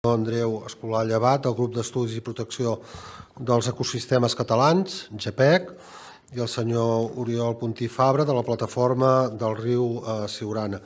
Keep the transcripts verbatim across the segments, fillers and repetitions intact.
Andreu Escolar Llevat, del grup d'Estudis i Protecció dels Ecosistemes Catalans, G P E C, i el senyor Oriol Puntí Fabra, de la plataforma del riu Siurana.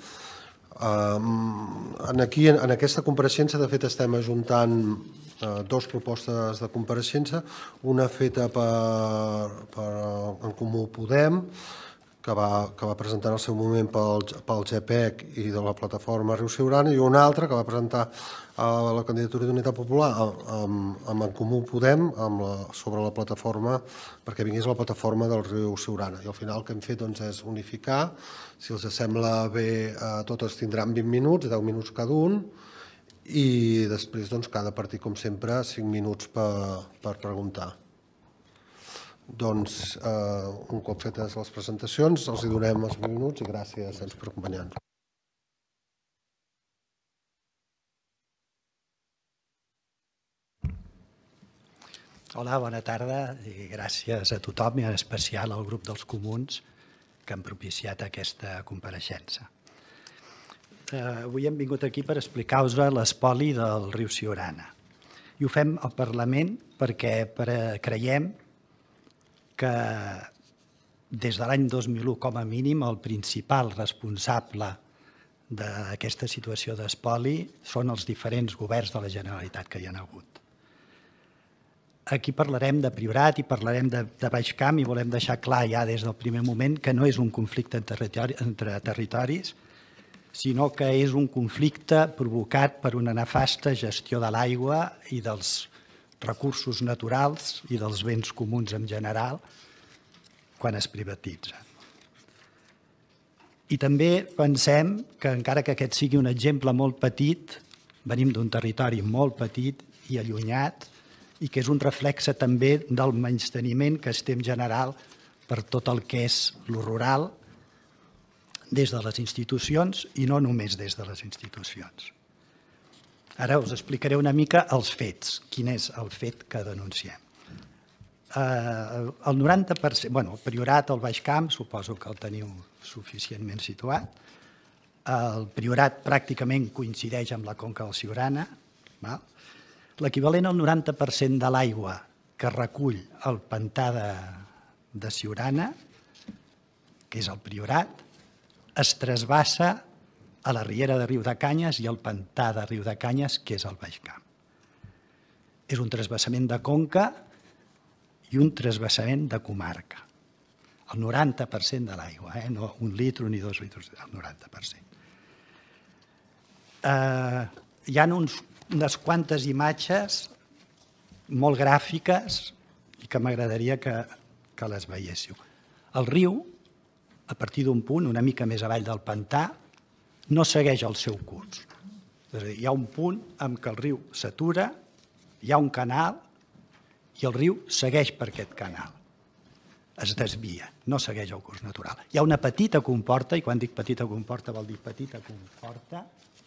Aquí, en aquesta compareixença, de fet, estem ajuntant dues propostes de compareixença, una feta per En Comú Podem, que va presentar en el seu moment pel G P E C i de la plataforma Riu Siurana, i una altra que va presentar la candidatura d'Unitat Popular amb En Comú Podem sobre la plataforma, perquè vingués la plataforma del riu Siurana. I al final el que hem fet és unificar. Si els sembla bé, totes tindran vint minuts, deu minuts cada un, i després cada partit, com sempre, cinc minuts per preguntar. Doncs, un cop fetes les presentacions, els donem els minuts i gràcies per acompanyar-nos. Hola, bona tarda i gràcies a tothom i en especial al grup dels comuns que han propiciat aquesta compareixença. Avui hem vingut aquí per explicar-vos l'espoli del riu Siurana. I ho fem al Parlament perquè creiem que des de l'any dos mil u, com a mínim, el principal responsable d'aquesta situació d'espoli són els diferents governs de la Generalitat que hi ha hagut. Aquí parlarem de Priorat i parlarem de Baix Camp i volem deixar clar ja des del primer moment que no és un conflicte entre territoris, sinó que és un conflicte provocat per una nefasta gestió de l'aigua i dels recursos naturals i dels béns comuns en general quan es privatitzen. I també pensem que, encara que aquest sigui un exemple molt petit, venim d'un territori molt petit i allunyat i que és un reflexe també del menysteniment que es té en general per tot el que és lo rural des de les institucions i no només des de les institucions. Ara us explicaré una mica els fets, quin és el fet que denunciem. El noranta per cent, bueno, el Priorat, el Baix Camp, suposo que el teniu suficientment situat. El Priorat pràcticament coincideix amb la conca del Siurana. L'equivalent al noranta per cent de l'aigua que recull el pantà de Siurana, que és el Priorat, es trasbassa a la riera de Riudecanyes i al pantà de Riudecanyes, que és el Baix Camp. És un trasbassament de conca i un trasbassament de comarca. El noranta per cent de l'aigua, no un litre ni dos litres, el noranta per cent. Hi ha unes quantes imatges molt gràfiques i que m'agradaria que les veiéssiu. El riu, a partir d'un punt, una mica més avall del pantà, no segueix el seu curs. És a dir, hi ha un punt en què el riu s'atura, hi ha un canal i el riu segueix per aquest canal. Es desvia, no segueix el curs natural. Hi ha una petita comporta, i quan dic petita comporta vol dir petita comporta.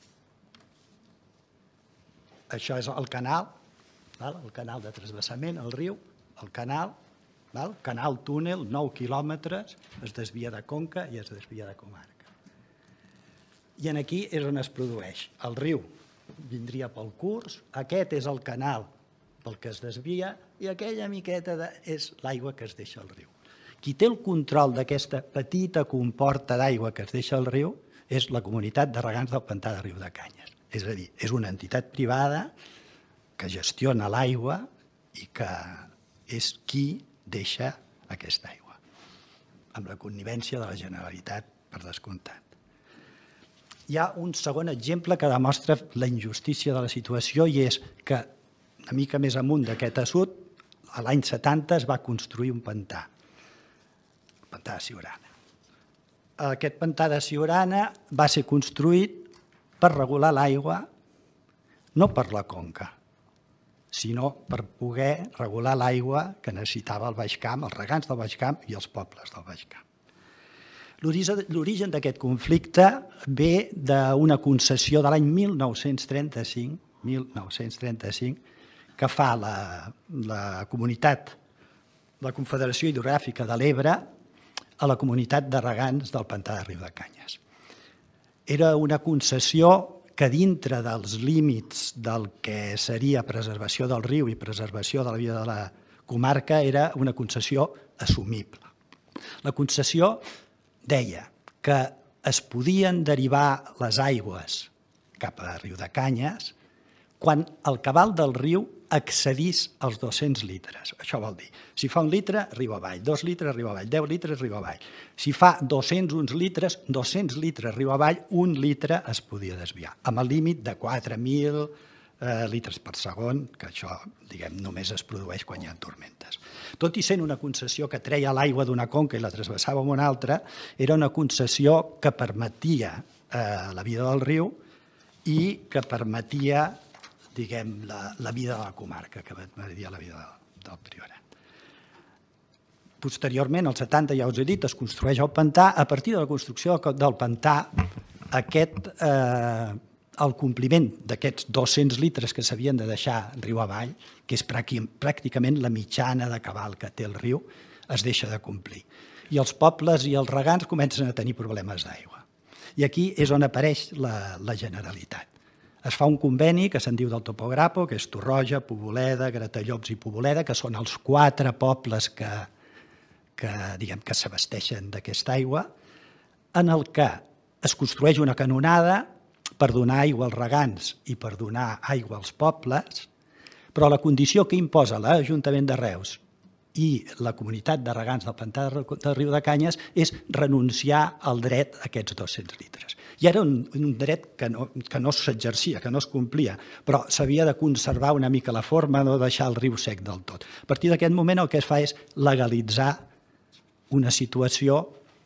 Això és el canal, el canal de trasbassament, el riu, el canal, canal túnel, nou quilòmetres, es desvia de conca i es desvia de comarca. I aquí és on es produeix. El riu vindria pel curs, aquest és el canal pel que es desvia i aquella miqueta és l'aigua que es deixa al riu. Qui té el control d'aquesta petita comporta d'aigua que es deixa al riu és la comunitat de regants del pantà de Riudecanyes. És a dir, és una entitat privada que gestiona l'aigua i que és qui deixa aquesta aigua, amb la connivència de la Generalitat, per descomptat. Hi ha un segon exemple que demostra la injustícia de la situació i és que una mica més amunt d'aquest assut, a l'any setanta es va construir un pantà, el pantà de Siurana. Aquest pantà de Siurana va ser construït per regular l'aigua, no per la conca, sinó per poder regular l'aigua que necessitava el Baix Camp, els regants del Baix Camp i els pobles del Baix Camp. L'origen d'aquest conflicte ve d'una concessió de l'any mil nou-cents trenta-cinc, mil nou-cents trenta-cinc, que fa la comunitat, la Confederació Hidrogràfica de l'Ebre, a la comunitat de regants del pantà de Riudecanyes. Era una concessió que dintre dels límits del que seria preservació del riu i preservació de la vida de la comarca era una concessió assumible. La concessió deia que es podien derivar les aigües cap a Riudecanyes quan el cabal del riu excedís els dos-cents litres. Això vol dir, si fa un litre, riu avall, dos litres, riu avall, deu litres, riu avall. Si fa dos-cents uns litres, dos-cents litres riu avall, un litre es podia desviar, amb el límit de quatre mil eh, litres per segon, que això, diguem, només es produeix quan hi ha tormentes. Tot i sent una concessió que treia l'aigua d'una conca i la trasbassava amb una altra, era una concessió que permetia eh, la vida del riu i que permetia diguem, la, la vida de la comarca, que permetria la vida del, del Priorat. Posteriorment, als setanta, ja us he dit, es construeix el pantà. A partir de la construcció del pantà, aquest, eh, el compliment d'aquests dos-cents litres que s'havien de deixar riu avall, que és pràcticament la mitjana de cabal que té el riu, es deixa de complir. I els pobles i els regants comencen a tenir problemes d'aigua. I aquí és on apareix la, la Generalitat. Es fa un conveni que se'n diu del Topograpo, que és Torroja, Poboleda, Gratallops i Poboleda, que són els quatre pobles que, que, diguem, que s'abasteixen d'aquesta aigua, en el que es construeix una canonada per donar aigua als regants i per donar aigua als pobles, però la condició que imposa l'Ajuntament de Reus i la comunitat de regants del pantà de Riudecanyes és renunciar al dret a aquests dos-cents litres. I era un, un dret que no, que no s'exercia, que no es complia, però s'havia de conservar una mica la forma, no deixar el riu sec del tot. A partir d'aquest moment el que es fa és legalitzar una situació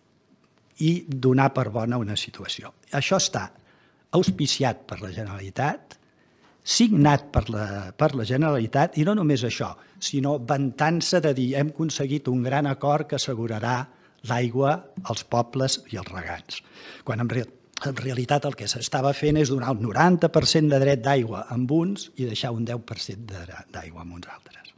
i donar per bona una situació. Això està auspiciat per la Generalitat, signat per la, per la Generalitat, i no només això, sinó vantant-se de dir hem aconseguit un gran acord que assegurarà l'aigua als pobles i als regants. Quan en, real, en realitat el que s'estava fent és donar un noranta per cent de dret d'aigua amb uns i deixar un deu per cent d'aigua amb uns altres.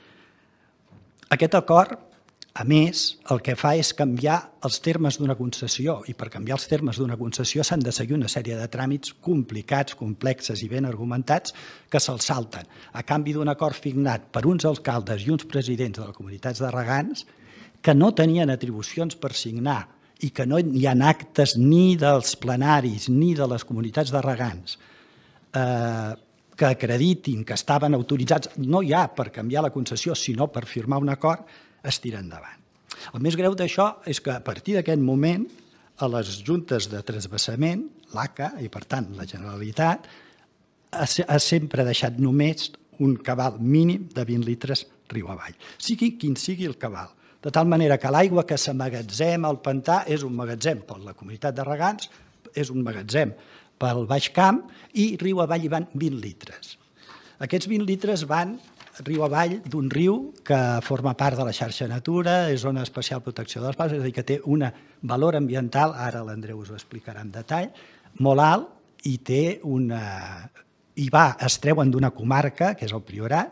Aquest acord, a més, el que fa és canviar els termes d'una concessió, i per canviar els termes d'una concessió s'han de seguir una sèrie de tràmits complicats, complexes i ben argumentats que se'ls salten. A canvi d'un acord signat per uns alcaldes i uns presidents de les comunitats de regants que no tenien atribucions per signar i que no hi ha actes ni dels plenaris ni de les comunitats de regants eh, que acreditin que estaven autoritzats, no ja per canviar la concessió, sinó per firmar un acord, es tira endavant. El més greu d'això és que a partir d'aquest moment a les juntes de transvasament, l'A C A i per tant la Generalitat, ha sempre deixat només un cabal mínim de vint litres riu avall, sigui quin sigui el cabal. De tal manera que l'aigua que s'emmagatzema al pantà és un magatzem per la comunitat de regants, és un magatzem pel Baix Camp i riu avall hi van vint litres. Aquests vint litres van riu avall d'un riu que forma part de la xarxa Natura, és zona especial protecció dels paus, és a dir, que té un valor ambiental, ara l'Andreu us ho explicarà en detall, molt alt i té una... i va, es treuen d'una comarca, que és el Priorat,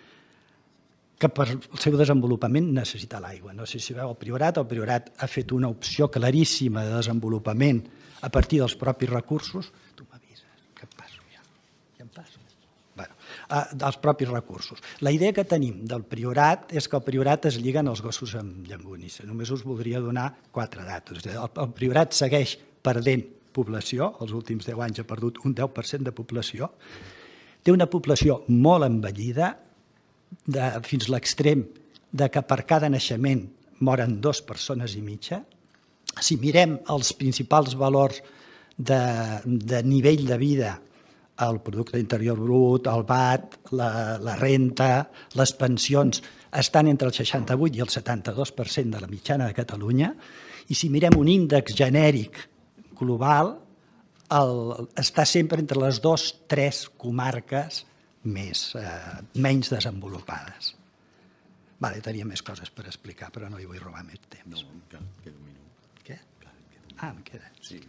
que per el seu desenvolupament necessita l'aigua. No sé si veu el Priorat, el Priorat ha fet una opció claríssima de desenvolupament a partir dels propis recursos. Tu m'avises, que em passo ja, ja em passo. Bueno, dels propis recursos. La idea que tenim del Priorat és que el Priorat es lliguen els gossos amb llangonissa. Només us voldria donar quatre dates. El Priorat segueix perdent població, els últims deu anys ha perdut un deu per cent de població, té una població molt envellida, de, fins l'extrem de que per cada naixement moren dues persones i mitja. Si mirem els principals valors de, de nivell de vida, el producte interior brut, el V A T, la, la renta, les pensions, estan entre el seixanta-vuit i el setanta-dos per cent de la mitjana de Catalunya, i si mirem un índex genèric global, el, està sempre entre les dues o tres comarques més, eh, menys desenvolupades. Vale, tenia més coses per explicar, però no hi vull robar més temps. No, encara queda un minut. Què? Ah, em queda. Sí.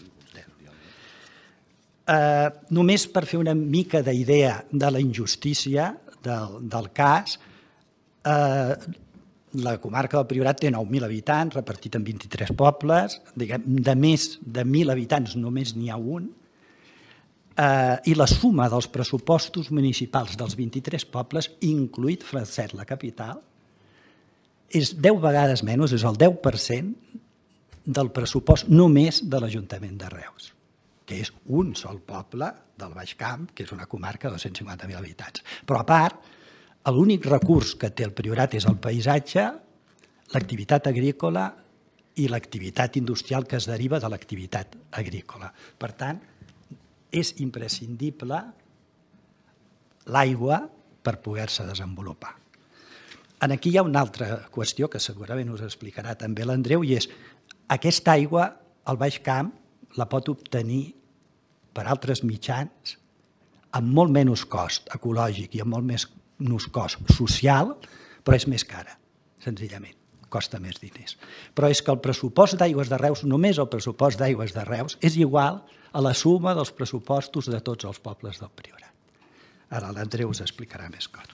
Uh, només per fer una mica d'idea de la injustícia del, del cas, uh, la comarca del Priorat té nou mil habitants, repartit en vint-i-tres pobles, diguem, de més de mil habitants només n'hi ha un. i la suma dels pressupostos municipals dels vint-i-tres pobles, incluït Falset, la capital, és deu vegades menys, és el deu per cent del pressupost només de l'Ajuntament de Reus, que és un sol poble del Baix Camp, que és una comarca de dos-cents cinquanta mil habitants. Però a part, l'únic recurs que té el Priorat és el paisatge, l'activitat agrícola i l'activitat industrial que es deriva de l'activitat agrícola. Per tant, és imprescindible l'aigua per poder-se desenvolupar. Aquí hi ha una altra qüestió que segurament us explicarà també l'Andreu, i és aquesta aigua al Baix Camp la pot obtenir per altres mitjans amb molt menys cost ecològic i amb molt menys cost social, però és més cara, senzillament, costa més diners. Però és que el pressupost d'Aigües de Reus, només el pressupost d'Aigües de Reus, és igual a la suma dels pressupostos de tots els pobles del Priorat. Ara l'Andreu us explicarà més coses.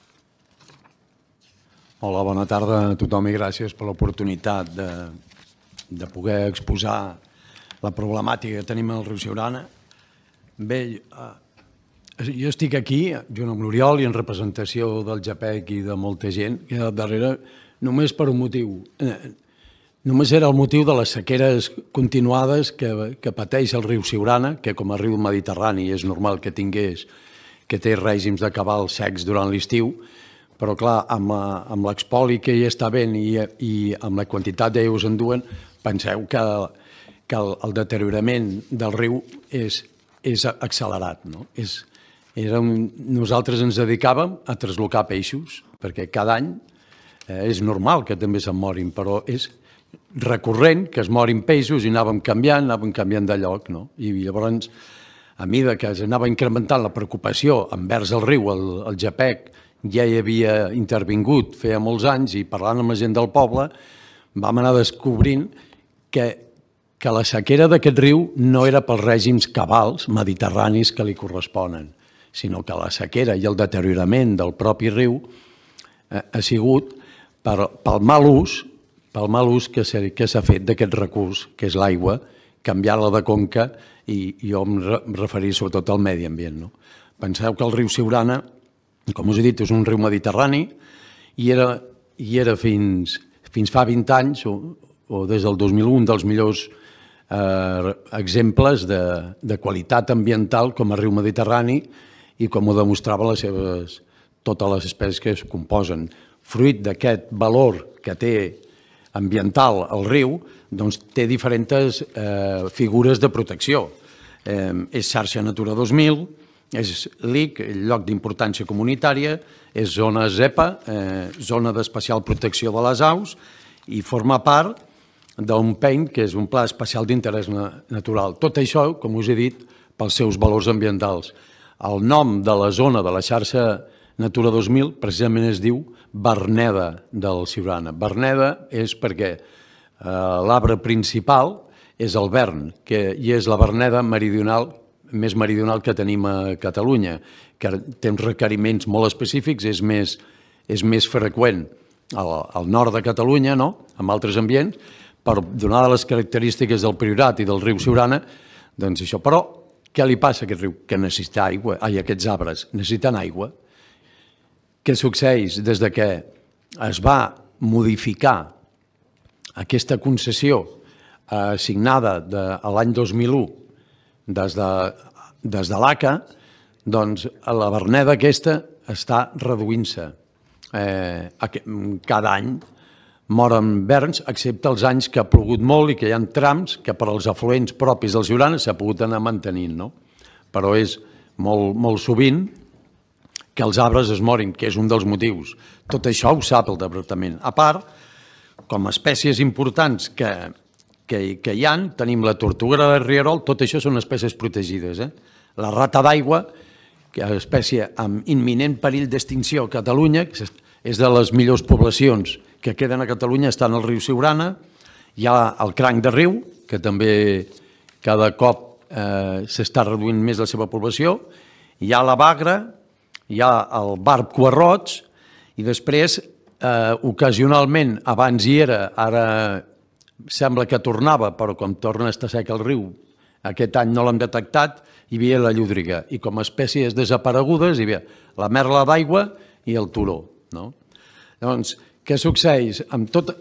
Hola, bona tarda a tothom i gràcies per l'oportunitat de, de poder exposar la problemàtica que tenim al riu Siurana. Bé, jo estic aquí, junt amb l'Oriol i en representació del JAPEC i de molta gent que hi ha darrere, només per un motiu. Només era el motiu de les sequeres continuades que, que pateix el riu Siurana, que com a riu mediterrani és normal que tingués, que té règims de cabal secs durant l'estiu, però clar, amb l'expoli que hi està havent i, i amb la quantitat d'aigües enduen, penseu que, que el, el deteriorament del riu és, és accelerat. No? És, era un, nosaltres ens dedicàvem a traslocar peixos, perquè cada any eh, és normal que també se'n morin, però és recurrent que es morin peixos i anàvem canviant, anàvem canviant de lloc. No? I llavors, a mesura que s'anava incrementant la preocupació envers el riu, el, el JAPEC ja hi havia intervingut feia molts anys i parlant amb la gent del poble vam anar descobrint que, que la sequera d'aquest riu no era pels règims cabals mediterranis que li corresponen, sinó que la sequera i el deteriorament del propi riu eh, ha sigut per, pel mal ús pel mal ús que s'ha fet d'aquest recurs, que és l'aigua, canviar-la de conca, i jo em referiré sobretot al medi ambient. No? Penseu que el riu Siurana, com us he dit, és un riu mediterrani, i era, i era fins, fins fa vint anys, o, o des del dos mil u, un dels millors eh, exemples de, de qualitat ambiental com a riu mediterrani, i com ho demostraven les seves, totes les espècies que es composen. Fruit d'aquest valor que té ambiental al riu, doncs té diferents eh, figures de protecció. Eh, és xarxa Natura dos mil, és l'I C, lloc d'importància comunitària, és zona ZEPA, eh, zona d'especial protecció de les aus, i forma part d'un P E N, que és un Pla Especial d'Interès Natural. Tot això, com us he dit, pels seus valors ambientals. El nom de la zona de la xarxa Natura dos mil precisament es diu Verneda del Siurana. Verneda és perquè eh, l'arbre principal és el vern, que, i és la verneda meridional, més meridional que tenim a Catalunya, que té uns requeriments molt específics, és més, és més freqüent al, al nord de Catalunya, no? En altres ambients, per donar les característiques del Priorat i del riu Siurana, doncs això. Però què li passa a aquest riu? Que necessita aigua, ai, aquests arbres necessiten aigua. Què succeeix des de que es va modificar aquesta concessió assignada de, l'any dos mil u des de, des de l'A C A, doncs la verneda aquesta està reduint-se. Eh, cada any moren verns, excepte els anys que ha plogut molt i que hi ha trams que per als afluents propis del Siurana s'ha pogut anar mantenint. No? Però és molt, molt sovint que els arbres es morin, que és un dels motius. Tot això ho sap el departament. A part, com a espècies importants que, que, que hi ha, tenim la tortuga de rierol, tot això són espècies protegides. Eh? La rata d'aigua, que és una espècie amb imminent perill d'extinció a Catalunya, que és de les millors poblacions que queden a Catalunya, estan al riu Siurana. Hi ha el cranc de riu, que també cada cop eh, s'està reduint més la seva població. Hi ha la bagra, hi ha el barb cuarroig, i després, eh, ocasionalment, abans hi era, ara sembla que tornava, però quan torna a estar sec el riu, Aquest any no l'hem detectat, hi havia la llúdriga. I com a espècies desaparegudes hi havia la merla d'aigua i el turó. Llavors, què succeeix? Amb tot...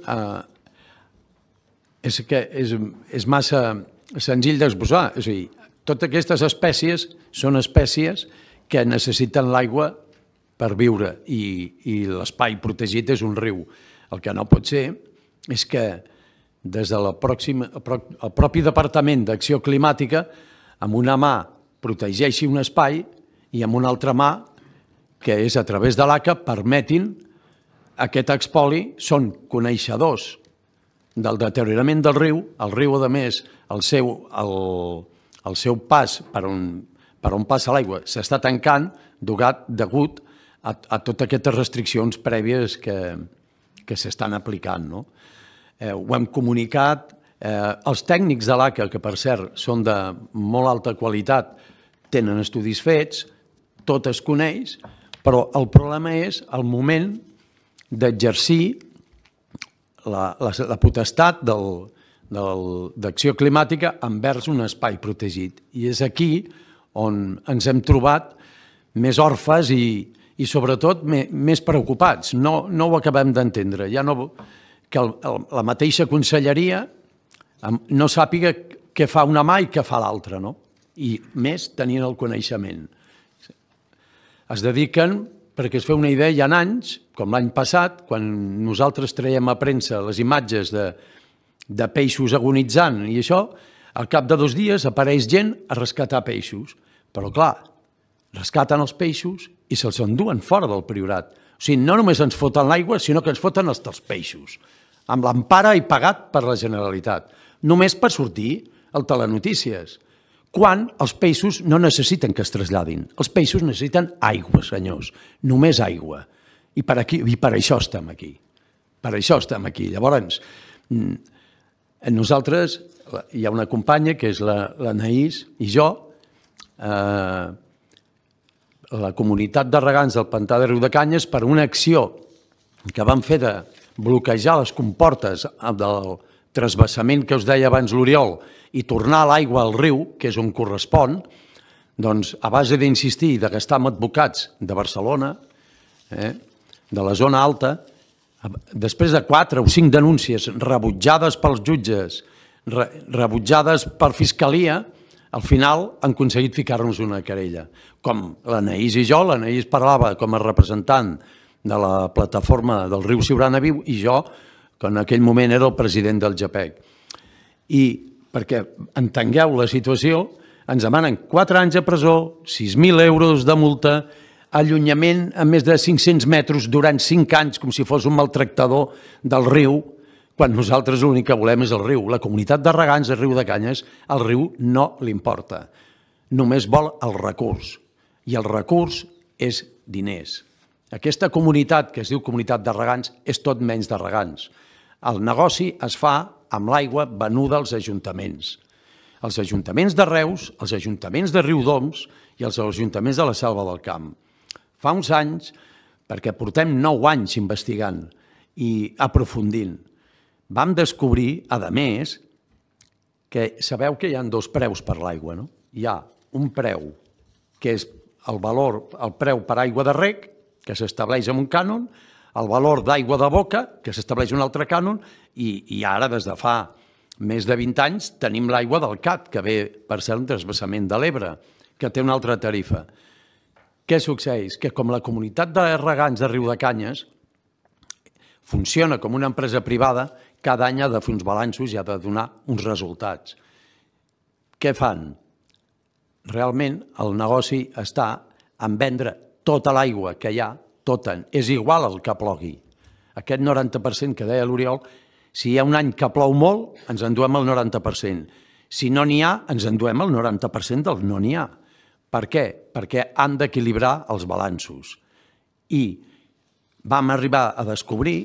És que és massa senzill d'exposar. És a dir, totes aquestes espècies són espècies que necessiten l'aigua per viure i l'espai protegit és un riu. El que no pot ser és que des del propi Departament d'Acció Climàtica amb una mà protegeixi un espai i amb una altra mà, que és a través de l'A C A, permetin aquest expoli. Són coneixedors del deteriorament del riu. El riu, a més, el seu, el, el seu pas per on, per on passa l'aigua s'està tancant degut a, a totes aquestes restriccions prèvies que, que s'estan aplicant. No? Eh, ho hem comunicat. Eh, els tècnics de l'A C A, que per cert són de molt alta qualitat, tenen estudis fets, tot es coneix, però el problema és el moment d'exercir la, la, la potestat del, del, d'acció climàtica envers un espai protegit. I és aquí on ens hem trobat més orfes i, i sobretot me, més preocupats. No, no ho acabem d'entendre. Ja no, que el, el, la mateixa conselleria no sàpiga què fa una mà i què fa l'altra, no? I més tenint el coneixement. Es dediquen, perquè es fa una idea, hi ha anys, com l'any passat, quan nosaltres traiem a premsa les imatges de, de peixos agonitzant i això, al cap de dos dies apareix gent a rescatar peixos. Però clar, rescaten els peixos i se'ls enduen fora del Priorat. O sigui, no només ens foten l'aigua, sinó que ens foten els dels peixos, amb l'empara i pagat per la Generalitat. Només per sortir al Telenotícies, quan els peixos no necessiten que es traslladin. Els peixos necessiten aigua, senyors, només aigua. I per, aquí, i per això estem aquí. Per això estem aquí. Llavors, nosaltres, hi ha una companya, que és l'Anaïs, i jo, eh, la comunitat de regants del Pantà de Riudecanyes, per una acció que van fer de bloquejar les comportes del transvasament que us deia abans l'Oriol i tornar l'aigua al riu, que és on correspon, doncs a base d'insistir i de gastar amb advocats de Barcelona, eh, de la zona alta, després de quatre o cinc denúncies rebutjades pels jutges, re, rebutjades per Fiscalia, al final han aconseguit ficar-nos una querella. Com l'Anaïs i jo, l'Anaïs parlava com a representant de la plataforma del riu Siurana Viu i jo, que en aquell moment era el president del GEPEC. I perquè entengueu la situació, ens demanen quatre anys de presó, sis mil euros de multa, allunyament a més de cinc-cents metres durant cinc anys, com si fos un maltractador del riu, quan nosaltres l'únic que volem és el riu. La comunitat de regants de Riudecanyes, el riu no li importa. Només vol el recurs. I el recurs és diners. Aquesta comunitat, que es diu comunitat de regants, és tot menys de regants. El negoci es fa amb l'aigua venuda als ajuntaments. Els ajuntaments de Reus, els ajuntaments de Riudoms i els ajuntaments de la Selva del Camp. Fa uns anys, perquè portem nou anys investigant i aprofundint, vam descobrir, a més, que sabeu que hi ha dos preus per l'aigua, no? Hi ha un preu, que és el valor, el preu per aigua de reg, que s'estableix amb un cànon, el valor d'aigua de boca, que s'estableix un altre cànon, i, i ara, des de fa més de vint anys, tenim l'aigua del Cat, que ve per ser un transvasament de l'Ebre, que té una altra tarifa. Què succeeix? Que com la comunitat de regants de Riudecanyes funciona com una empresa privada, cada any ha de fer uns balanços i ha de donar uns resultats. Què fan? Realment el negoci està en vendre tota l'aigua que hi ha, tota, és igual al que plogui. Aquest noranta per cent que deia l'Oriol, si hi ha un any que plou molt, ens enduem el noranta per cent. Si no n'hi ha, ens enduem el noranta per cent del no n'hi ha. Per què? Perquè han d'equilibrar els balanços. I vam arribar a descobrir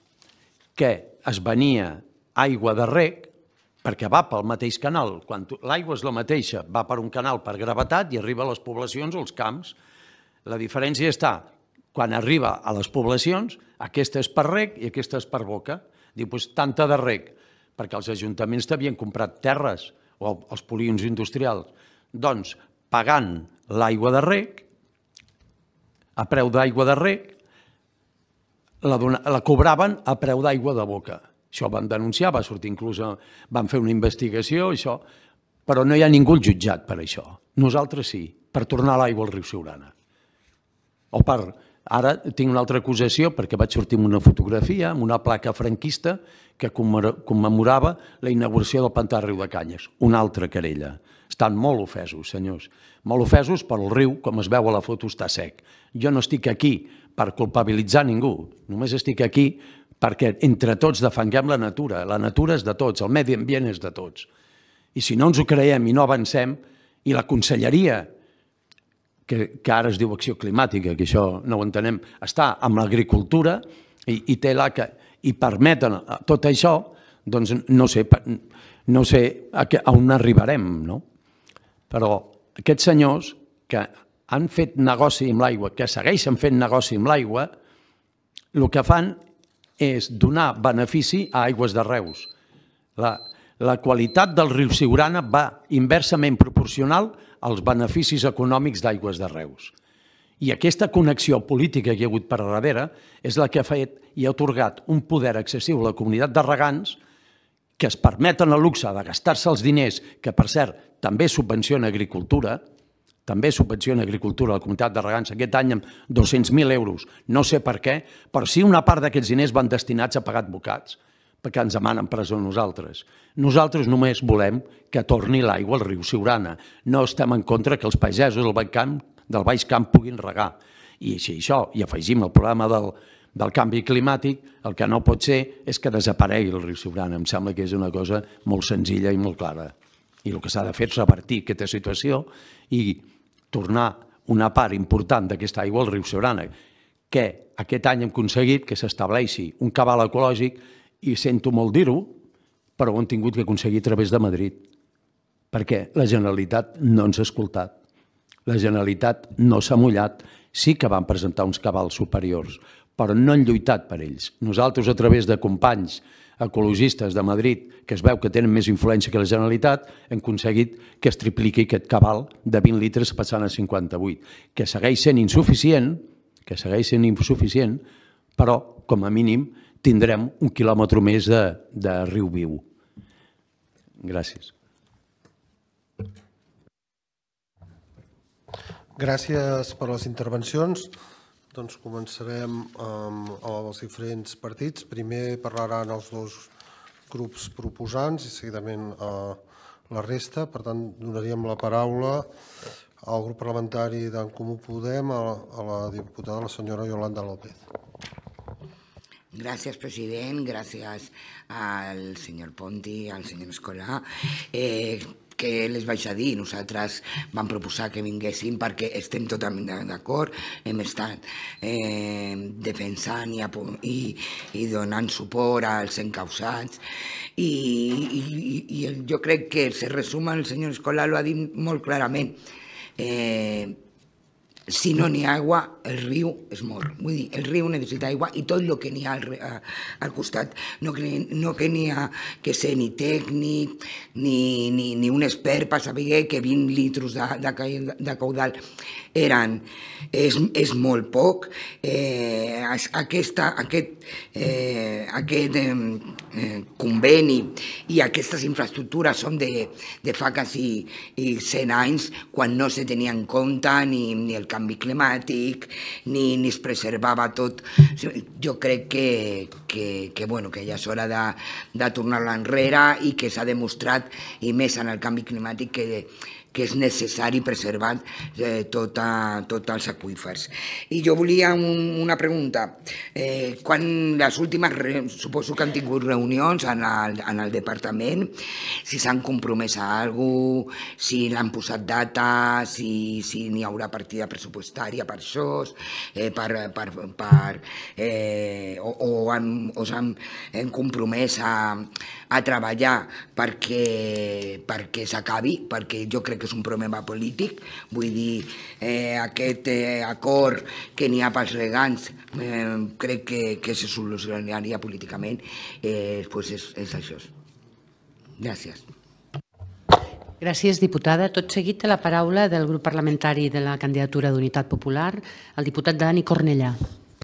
que es venia aigua de reg perquè va pel mateix canal. Quan l'aigua és la mateixa, va per un canal per gravetat i arriba a les poblacions o als camps. La diferència està, quan arriba a les poblacions, aquesta és per reg i aquesta és per boca. Diu, doncs tanta de reg, perquè els ajuntaments t'havien comprat terres o els polígons industrials? Doncs pagant l'aigua de reg, a preu d'aigua de reg, la cobraven a preu d'aigua de boca. Això van denunciar, va sortir inclús, van fer una investigació, això, però no hi ha ningú jutjat per això. Nosaltres sí, per tornar l'aigua al riu Siurana. O per... Ara tinc una altra acusació perquè vaig sortir amb una fotografia, amb una placa franquista que commemorava la inauguració del pantà Riu de Canyes. Una altra querella. Estan molt ofesos, senyors. Molt ofesos pel riu, com es veu a la foto, està sec. Jo no estic aquí per culpabilitzar ningú. Només estic aquí perquè entre tots defenguem la natura. La natura és de tots, el medi ambient és de tots. I si no ens ho creiem i no avancem, i la conselleria, que ara es diu acció climàtica, que això no ho entenem, està amb l'agricultura i permeten tot això, doncs no sé a on arribarem, no? Però aquests senyors que han fet negoci amb l'aigua, que segueixen fent negoci amb l'aigua, el que fan és donar benefici a Aigües de Reus. La qualitat del riu Siurana va inversament proporcional als beneficis econòmics d'Aigües de Reus. I aquesta connexió política que hi ha hagut per darrere és la que ha fet i ha atorgat un poder excessiu a la comunitat de regants que es permeten el luxe de gastar-se els diners, que per cert també subvenciona agricultura, també subvenciona agricultura a la comunitat de regants, aquest any amb dos-cents mil euros, no sé per què, però sí una part d'aquests diners van destinats a pagar advocats, perquè ens demanen presó a nosaltres. Nosaltres només volem que torni l'aigua al riu Siurana. No estem en contra que els pagesos del Baix Camp puguin regar. I si això, i afegim el problema del canvi climàtic, el que no pot ser és que desaparegui el riu Siurana. Em sembla que és una cosa molt senzilla i molt clara. I el que s'ha de fer és revertir aquesta situació i tornar una part important d'aquesta aigua al riu Siurana, que aquest any hem aconseguit que s'estableixi un cabal ecològic. I sento molt dir-ho, però ho hem tingut que aconseguir a través de Madrid, perquè la Generalitat no ens ha escoltat. La Generalitat no s'ha mullat, sí que van presentar uns cabals superiors, però no han lluitat per ells. Nosaltres, a través de companys ecologistes de Madrid, que es veu que tenen més influència que la Generalitat, hem aconseguit que es tripliqui aquest cabal de vint litres passant a cinquanta-vuit, que segueix sent insuficient, que segueix sent insuficient, però, com a mínim, tindrem un quilòmetre més de riu viu. Gràcies. Gràcies per les intervencions. Doncs començarem amb els diferents partits. Primer parlaran els dos grups proposants i seguidament la resta. Per tant, donaríem la paraula al grup parlamentari d'en Comú Podem, a la diputada, la senyora Yolanda López. Gràcies, president. Gràcies al senyor Ponti, al senyor Escolà. Què les vaig a dir? Nosaltres vam proposar que vinguessin perquè estem totalment d'acord. Hem estat defensant i donant suport als encausats. I jo crec que se resuma, el senyor Escolà ho ha dit molt clarament. Si no n'hi ha aigua, el riu es mor. Vull dir, el riu necessita aigua i tot el que n'hi ha al costat. No que n'hi ha que ser ni tècnic ni un expert per saber que vint litres de caudal eren... És molt poc. Aquest conveni i aquestes infraestructures són de fa quasi cent anys, quan no se tenia en compte ni el canvi climàtic, ni es preservava tot. Jo crec que ja és hora de tornar-la enrere i que s'ha demostrat, i més en el canvi climàtic, que és necessari preservar tots els aqüífers. I jo volia una pregunta. Quan les últimes, suposo que han tingut reunions en el departament, si s'han compromès a alguna cosa, si l'han posat data, si n'hi haurà partida pressupostària per això, o s'han compromès a treballar perquè s'acabi, perquè jo crec que és un problema polític. Vull dir, aquest acord que n'hi ha pels regants crec que se solucionaria políticament. És això. Gràcies. Gràcies, diputada. Tot seguit té la paraula del grup parlamentari de la candidatura d'Unitat Popular, el diputat Dani Cornellà.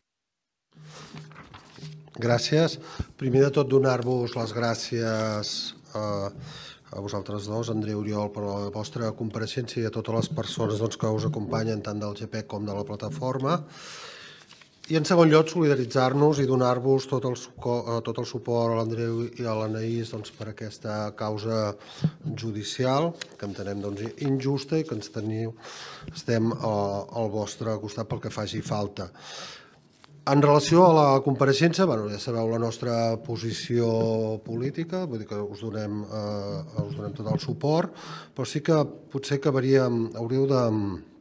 Gràcies. Primer de tot, donar-vos les gràcies a, a vosaltres dos, Andreu i Oriol, per la vostra compareixença i a totes les persones doncs, que us acompanyen tant del G P E C com de la plataforma. I en segon lloc, solidaritzar-nos i donar-vos tot, tot el suport a l'Andreu i a l'Anaïs doncs, per aquesta causa judicial, que entenem doncs, injusta i que ens teniu, estem al vostre costat pel que faci falta. En relació a la compareixença, bueno, ja sabeu la nostra posició política, vull dir que us donem, eh, us donem tot el suport, però sí que potser acabaríem, hauríeu de,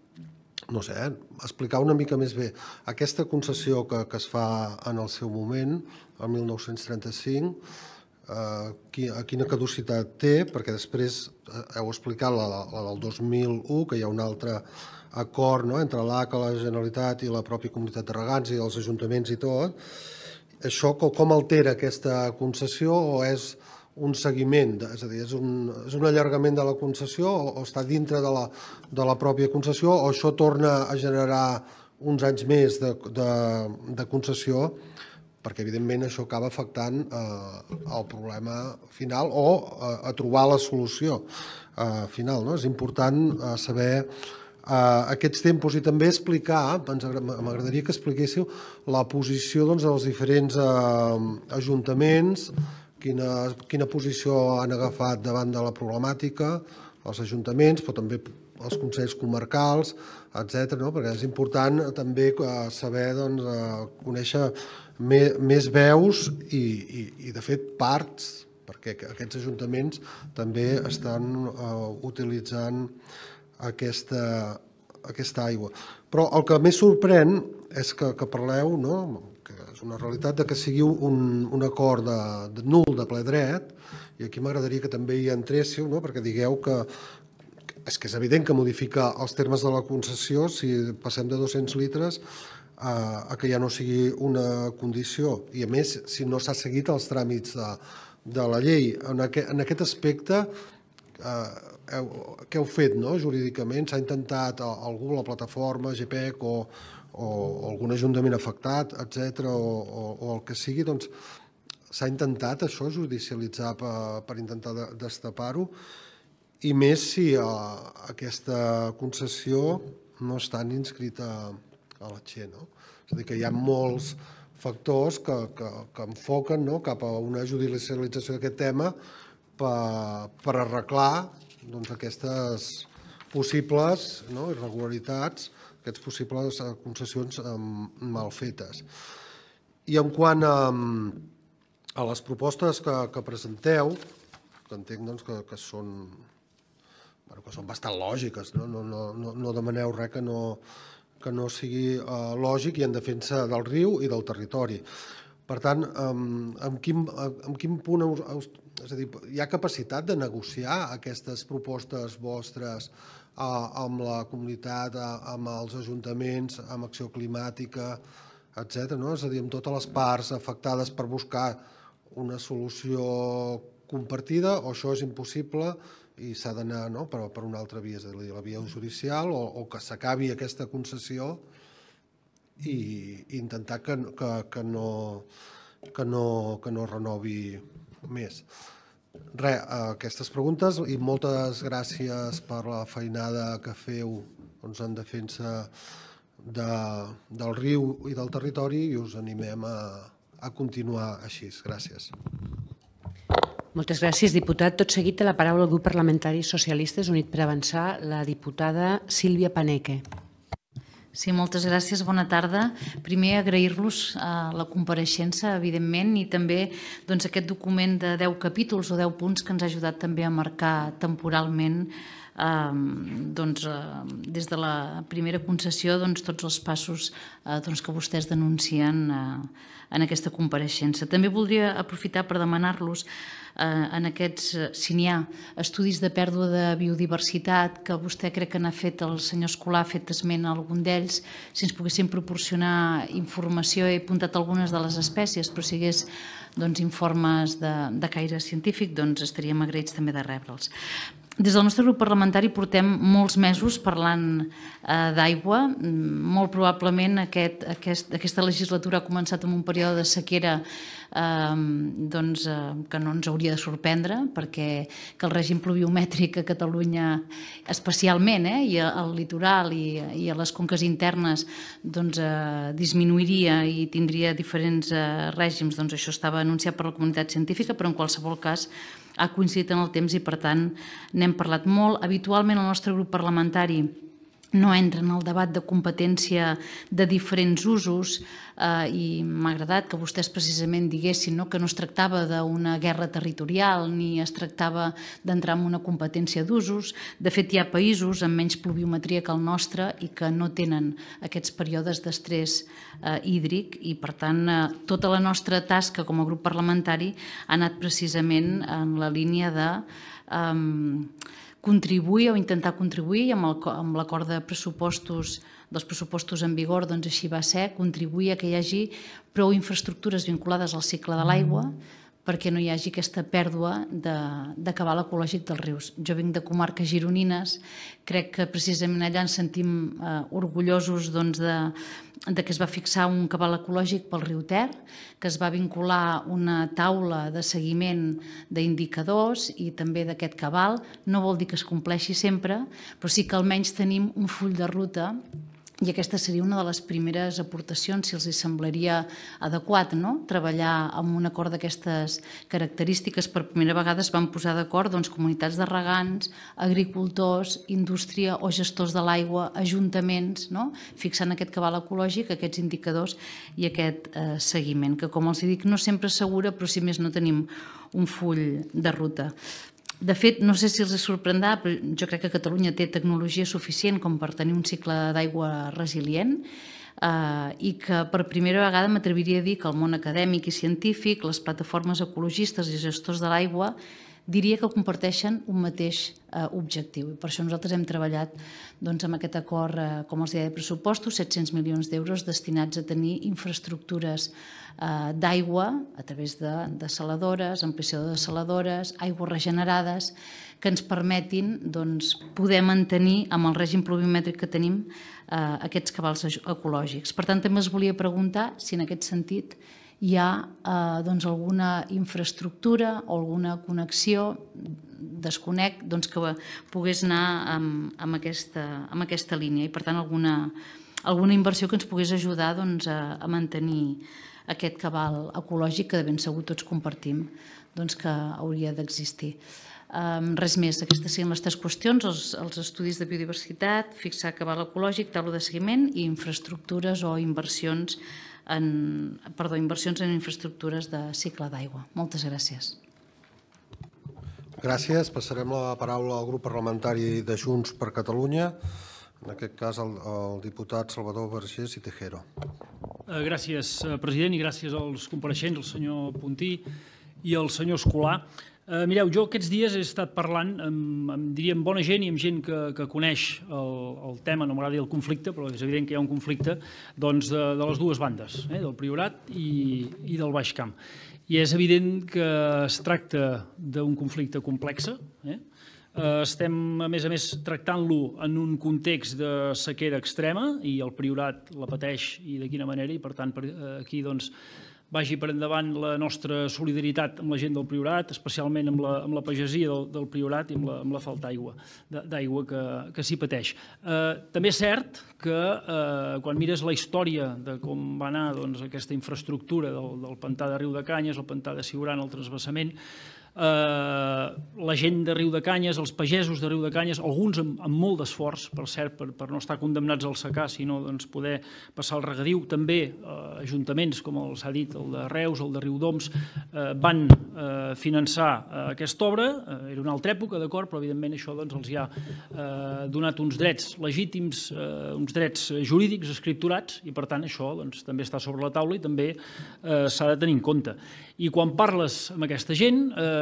no sé, eh, explicar una mica més bé aquesta concessió que, que es fa en el seu moment, el mil nou-cents trenta-cinc, eh, quina caducitat té, perquè després heu explicat la, la del dos mil u, que hi ha un altre acord no, entre l'A C A, la Generalitat i la pròpia Comunitat de Regants i els ajuntaments i tot. Això com altera aquesta concessió o és un seguiment, és a dir, és un, és un allargament de la concessió o, o està dintre de la, de la pròpia concessió o això torna a generar uns anys més de, de, de concessió, perquè evidentment això acaba afectant eh, el problema final o eh, a trobar la solució eh, final. No? És important eh, saber Uh, aquests tempos i també explicar, m'agradaria que expliquéssiu la posició doncs, dels diferents uh, ajuntaments, quina, quina posició han agafat davant de la problemàtica, els ajuntaments, però també els consells comarcals, etcètera. No? Perquè és important també uh, saber doncs, uh, conèixer me, més veus i, i, i, de fet, parts, perquè aquests ajuntaments també estan uh, utilitzant aquesta, aquesta aigua. Però el que més sorprèn és que, que parleu, no? Que és una realitat, de que sigui un, un acord de, de nul de ple dret, i aquí m'agradaria que també hi entréssiu, no? Perquè digueu que és que és evident que modifica els termes de la concessió si passem de dos-cents litres a, a que ja no sigui una condició. I a més, si no s'ha seguit els tràmits de, de la llei. En aquest, en aquest aspecte, eh, què heu fet no? Jurídicament? S'ha intentat algú, la plataforma, G P E C o, o algun ajuntament afectat, etcètera, o, o, o el que sigui, doncs s'ha intentat això judicialitzar per, per intentar destapar-ho, i més si a, aquesta concessió no està inscrita a la X E. No? És a dir, que hi ha molts factors que, que, que enfoquen no? Cap a una judicialització d'aquest tema per, per arreglar doncs, aquestes possibles no, irregularitats, aquestes possibles concessions mal fetes. I en quant a, a les propostes que, que presenteu, que entenc doncs, que, que, són, bueno, que són bastant lògiques, no, no, no, no demaneu res que no, que no sigui uh, lògic i en defensa del riu i del territori. Per tant, en, en, quin, en quin punt us, és a dir, hi ha capacitat de negociar aquestes propostes vostres eh, amb la comunitat, eh, amb els ajuntaments, amb Acció Climàtica, etcètera. No? És a dir, amb totes les parts afectades per buscar una solució compartida, o això és impossible i s'ha d'anar no? per, per una altra via, és a dir, la via judicial, o, o que s'acabi aquesta concessió i, i intentar que, que, que, no, que, no, que no renovi més. Res, aquestes preguntes i moltes gràcies per la feinada que feu doncs, en defensa de, del riu i del territori i us animem a, a continuar així. Gràcies. Moltes gràcies, diputat. Tot seguit té la paraula el grup parlamentari Socialistes Units per Avançar, la diputada Sílvia Paneque. Sí, moltes gràcies, bona tarda. Primer, agrair-los la compareixença, evidentment, i també doncs, aquest document de deu capítols o deu punts que ens ha ajudat també a marcar temporalment eh, doncs, eh, des de la primera concessió doncs, tots els passos eh, doncs, que vostès denuncien eh, en aquesta compareixença. També voldria aprofitar per demanar-los en aquests, si n'hi ha, estudis de pèrdua de biodiversitat, que vostè crec que n'ha fet, el senyor Escolà ha fet esment a algun d'ells, si ens poguessin proporcionar informació, he apuntat algunes de les espècies, però si hi hagués doncs, informes de, de caire científic, doncs estaríem agraïts també de rebre'ls. Des del nostre grup parlamentari portem molts mesos parlant eh, d'aigua. Molt probablement aquest, aquest, aquesta legislatura ha començat amb un període de sequera eh, doncs, eh, que no ens hauria de sorprendre, perquè que el règim pluviomètric a Catalunya, especialment, eh, i al litoral i, i a les conques internes, doncs, eh, disminuiria i tindria diferents eh, règims. Doncs això estava anunciat per la comunitat científica, però en qualsevol cas ha coincidit en el temps i, per tant, n'hem parlat molt. Habitualment, el nostre grup parlamentari no entra en el debat de competència de diferents usos eh, i m'ha agradat que vostès precisament diguessin no, que no es tractava d'una guerra territorial ni es tractava d'entrar en una competència d'usos. De fet, hi ha països amb menys pluviometria que el nostre i que no tenen aquests períodes d'estrès eh, hídric i, per tant, eh, tota la nostra tasca com a grup parlamentari ha anat precisament en la línia de eh, contribuir o intentar contribuir amb l'acord de pressupostos dels pressupostos en vigor, doncs així va ser, contribuir a que hi hagi prou infraestructures vinculades al cicle de l'aigua perquè no hi hagi aquesta pèrdua de, de cabal ecològic dels rius. Jo vinc de comarques gironines, crec que precisament allà ens sentim eh, orgullosos doncs, de, de que es va fixar un cabal ecològic pel riu Ter, que es va vincular una taula de seguiment d'indicadors i també d'aquest cabal. No vol dir que es compleixi sempre, però sí que almenys tenim un full de ruta i aquesta seria una de les primeres aportacions, si els semblaria adequat, no? Treballar amb un acord d'aquestes característiques. Per primera vegada es van posar d'acord doncs, comunitats de regants, agricultors, indústria o gestors de l'aigua, ajuntaments, no? Fixant aquest cabal ecològic, aquests indicadors i aquest eh, seguiment, que com els dic no sempre assegura, però si més no tenim un full de ruta. De fet, no sé si els sorprendrà, però jo crec que Catalunya té tecnologia suficient com per tenir un cicle d'aigua resilient eh, i que per primera vegada m'atreviria a dir que el món acadèmic i científic, les plataformes ecologistes i gestors de l'aigua, diria que comparteixen un mateix eh, objectiu. I per això nosaltres hem treballat doncs, amb aquest acord, eh, com els deia, de pressupostos, set-cents milions d'euros destinats a tenir infraestructures eh, d'aigua a través de desaladores, ampliació de desaladores, aigües regenerades, que ens permetin doncs, poder mantenir amb el règim pluviomètric que tenim eh, aquests cabals ecològics. Per tant, també els volia preguntar si en aquest sentit hi ha eh, doncs, alguna infraestructura o alguna connexió, desconec, doncs, que pogués anar amb, amb, aquesta, amb aquesta línia i, per tant, alguna, alguna inversió que ens pogués ajudar doncs, a, a mantenir aquest cabal ecològic que de ben segur tots compartim doncs, que hauria d'existir. Um, res més, aquestes serien les tres qüestions, els, els estudis de biodiversitat, fixar cabal ecològic, taula de seguiment i infraestructures o inversions en, perdó, inversions en infraestructures de cicle d'aigua. Moltes gràcies. Gràcies. Passarem la paraula al grup parlamentari de Junts per Catalunya, en aquest cas el, el diputat Salvador Vergés i Tejero. Gràcies, president, i gràcies als compareixents, el senyor Puntí i el senyor Escolà. Uh, mireu, jo aquests dies he estat parlant amb, amb, diria, amb bona gent i amb gent que, que coneix el, el tema, no m'agrada dir el conflicte, però és evident que hi ha un conflicte doncs, de, de les dues bandes, eh, del Priorat i, i del Baix Camp. I és evident que es tracta d'un conflicte complex. Eh? Uh, estem, a més a més, tractant-lo en un context de sequera extrema i el Priorat la pateix i de quina manera, i per tant per, uh, aquí doncs, vagi per endavant la nostra solidaritat amb la gent del Priorat, especialment amb la, amb la pagesia del, del Priorat i amb la, amb la falta d'aigua que, que s'hi pateix. Eh, també és cert que eh, quan mires la història de com va anar doncs, aquesta infraestructura del, del pantà de Riu de Canyes, el pantà de Siurana, el transvasament, Uh, la gent de Riu de Canyes, els pagesos de Riu de Canyes, alguns amb, amb molt d'esforç, per cert, per, per no estar condemnats al secà, sinó doncs, poder passar el regadiu. També uh, ajuntaments, com s'ha dit, el de Reus, el de Riudoms, uh, van uh, finançar uh, aquesta obra. Uh, era una altra època, d'acord, però evidentment això doncs, els hi ha uh, donat uns drets legítims, uh, uns drets jurídics escripturats, i per tant això doncs, també està sobre la taula i també uh, s'ha de tenir en compte. I quan parles amb aquesta gent, eh,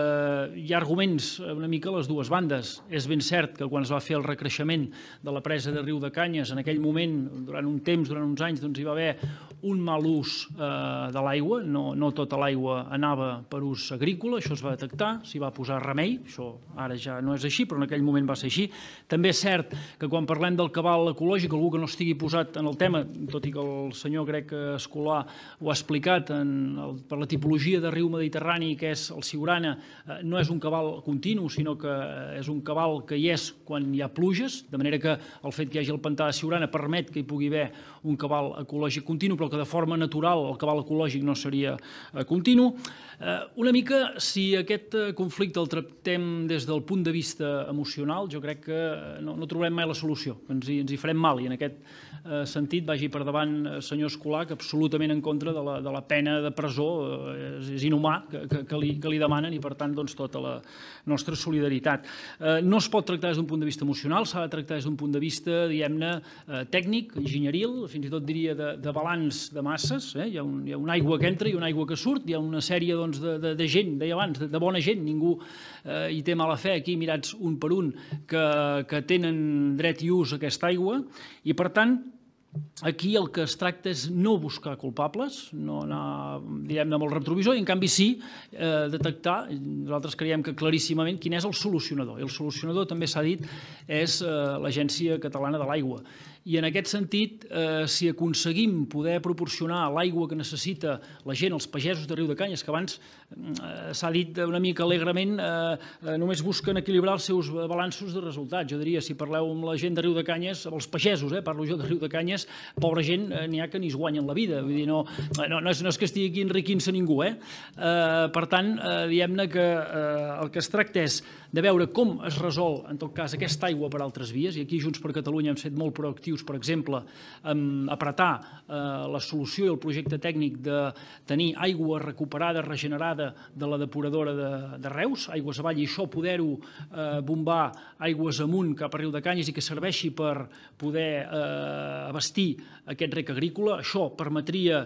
hi ha arguments una mica a les dues bandes. És ben cert que quan es va fer el recreixement de la presa de Riu de Canyes, en aquell moment, durant un temps, durant uns anys, doncs hi va haver un mal ús de l'aigua, no, no tota l'aigua anava per ús agrícola, això es va detectar, s'hi va posar remei, això ara ja no és així, però en aquell moment va ser així. També és cert que quan parlem del cabal ecològic, algú que no estigui posat en el tema, tot i que el senyor crec que Escolà ho ha explicat, en el, per la tipologia de riu mediterrani que és el Siurana, eh, no és un cabal continu, sinó que és un cabal que hi és quan hi ha pluges, de manera que el fet que hi hagi el pantà de Siurana permet que hi pugui haver un cabal ecològic continu, però que de forma natural el cabal ecològic no seria eh, continu. Eh, una mica, si aquest conflicte el tractem des del punt de vista emocional, jo crec que no, no trobarem mai la solució, ens hi, ens hi farem mal, i en aquest eh, sentit vagi per davant eh, senyor Escolà, que absolutament en contra de la, de la pena de presó, eh, és, és inhumà que, que, que, li, que li demanen, i per tant doncs, tota la nostra solidaritat. Eh, no es pot tractar des d'un punt de vista emocional, s'ha de tractar des d'un punt de vista, diguem-ne, eh, tècnic, enginyeril, fins i tot diria de, de balanç de masses, eh? hi, ha un, hi ha una aigua que entra i una aigua que surt, hi ha una sèrie doncs, de, de, de gent, deia abans, de, de bona gent, ningú eh, hi té mala fe, aquí mirats un per un, que, que tenen dret i ús a aquesta aigua, i per tant, aquí el que es tracta és no buscar culpables, no anar, diguem-ne, amb el retrovisor, i en canvi sí eh, detectar, nosaltres creiem que claríssimament, quin és el solucionador. I el solucionador, també s'ha dit, és eh, l'Agència Catalana de l'Aigua. I en aquest sentit, eh, si aconseguim poder proporcionar l'aigua que necessita la gent, els pagesos de Riu de Canyes, que abans eh, s'ha dit una mica alegrement, eh, només busquen equilibrar els seus balanços de resultats. Jo diria, si parleu amb la gent de Riu de Canyes, amb els pagesos, eh, parlo jo de Riu de Canyes, pobra gent, eh, n'hi ha que ni es guanyen la vida. Vull dir, no, no, no, és, no és que estigui aquí enriquint-se ningú. Eh? Eh, per tant, eh, diguem-ne que eh, el que es tracta és de veure com es resol, en tot cas, aquesta aigua per altres vies, i aquí Junts per Catalunya hem set molt proactius, per exemple, en apretar eh, la solució i el projecte tècnic de tenir aigua recuperada, regenerada de la depuradora de, de Reus, aigües avall, i això poder-ho eh, bombar aigües amunt cap a Riu de Canyes i que serveixi per poder eh, abastir aquest rec agrícola. Això permetria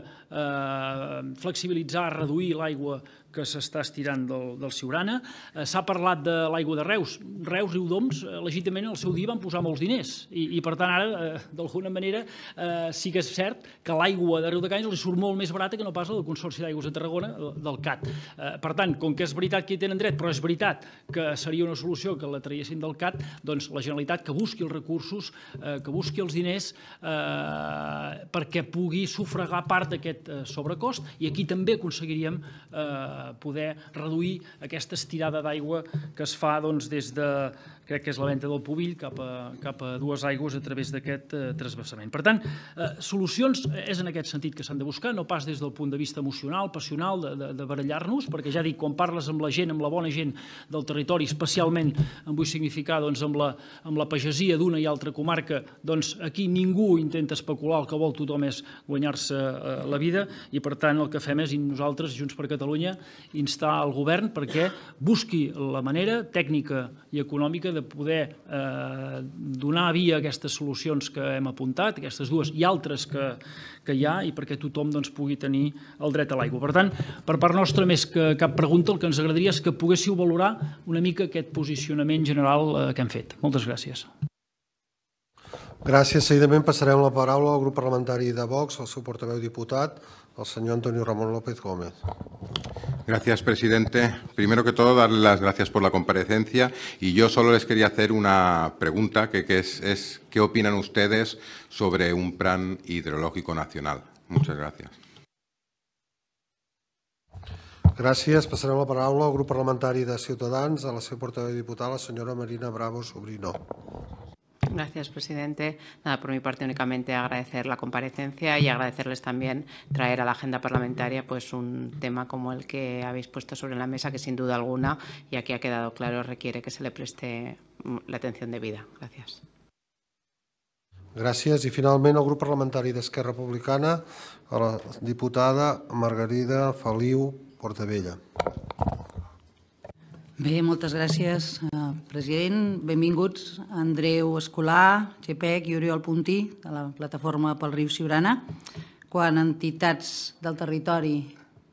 eh, flexibilitzar, reduir l'aigua que s'està estirant del, del Siurana. Eh, S'ha parlat de l'aigua de Reus. Reus, Riudoms, eh, legítimament al seu dia van posar molts diners i, i per tant ara, eh, d'alguna manera, eh, sí que és cert que l'aigua de Riu de Canyes li surt molt més barata que no pas la del Consorci d'Aigües de Tarragona, del C A T. Eh, per tant, com que és veritat que hi tenen dret, però és veritat que seria una solució que la traiessin del C A T, doncs la Generalitat que busqui els recursos, eh, que busqui els diners eh, perquè pugui sufragar part d'aquest eh, sobrecost, i aquí també aconseguiríem eh, poder reduir aquesta estirada d'aigua que es fa doncs, des de, crec que és la venta del Pubill, cap a, cap a Dues Aigües a través d'aquest eh, transvasament. Per tant, eh, solucions és en aquest sentit que s'han de buscar, no pas des del punt de vista emocional, passional, de, de, de barallar-nos, perquè ja dic, quan parles amb la gent, amb la bona gent del territori, especialment, em vull significar, doncs, amb la, amb la pagesia d'una i altra comarca, doncs aquí ningú intenta especular, el que vol tothom és guanyar-se eh, la vida, i per tant el que fem és, i nosaltres, Junts per Catalunya, instar el govern perquè busqui la manera tècnica i econòmica de poder eh, donar via a aquestes solucions que hem apuntat, aquestes dues i altres que, que hi ha, i perquè tothom doncs, pugui tenir el dret a l'aigua. Per tant, per part nostra, més que cap pregunta, el que ens agradaria és que poguéssiu valorar una mica aquest posicionament general eh, que hem fet. Moltes gràcies. Gràcies. Seguidament passarem la paraula al grup parlamentari de Vox, al seu portaveu diputat, el señor Antonio Ramón López Gómez. Gracias, presidente. Primero que todo, darle las gracias por la comparecencia, y yo solo les quería hacer una pregunta, que, que es, es ¿qué opinan ustedes sobre un plan hidrológico nacional? Muchas gracias. Gràcies. Passarem la paraula al grup parlamentari de Ciutadans, a la seva portaveu diputada, la senyora Marina Bravo Sobrino. Gracias, presidente. Nada, por mi parte únicamente agradecer la comparecencia y agradecerles también traer a la agenda parlamentaria pues un tema como el que habéis puesto sobre la mesa, que sin duda alguna, y aquí ha quedado claro, requiere que se le preste la atención debida. Gracias. Gràcies. I finalment el grup parlamentari d'Esquerra Republicana, a la diputada Margarida Feliu Portavella. Bé, moltes gràcies, president. Benvinguts Andreu Escolà, G P E C i Oriol Puntí, de la Plataforma pel Riu Siurana. Quan entitats del territori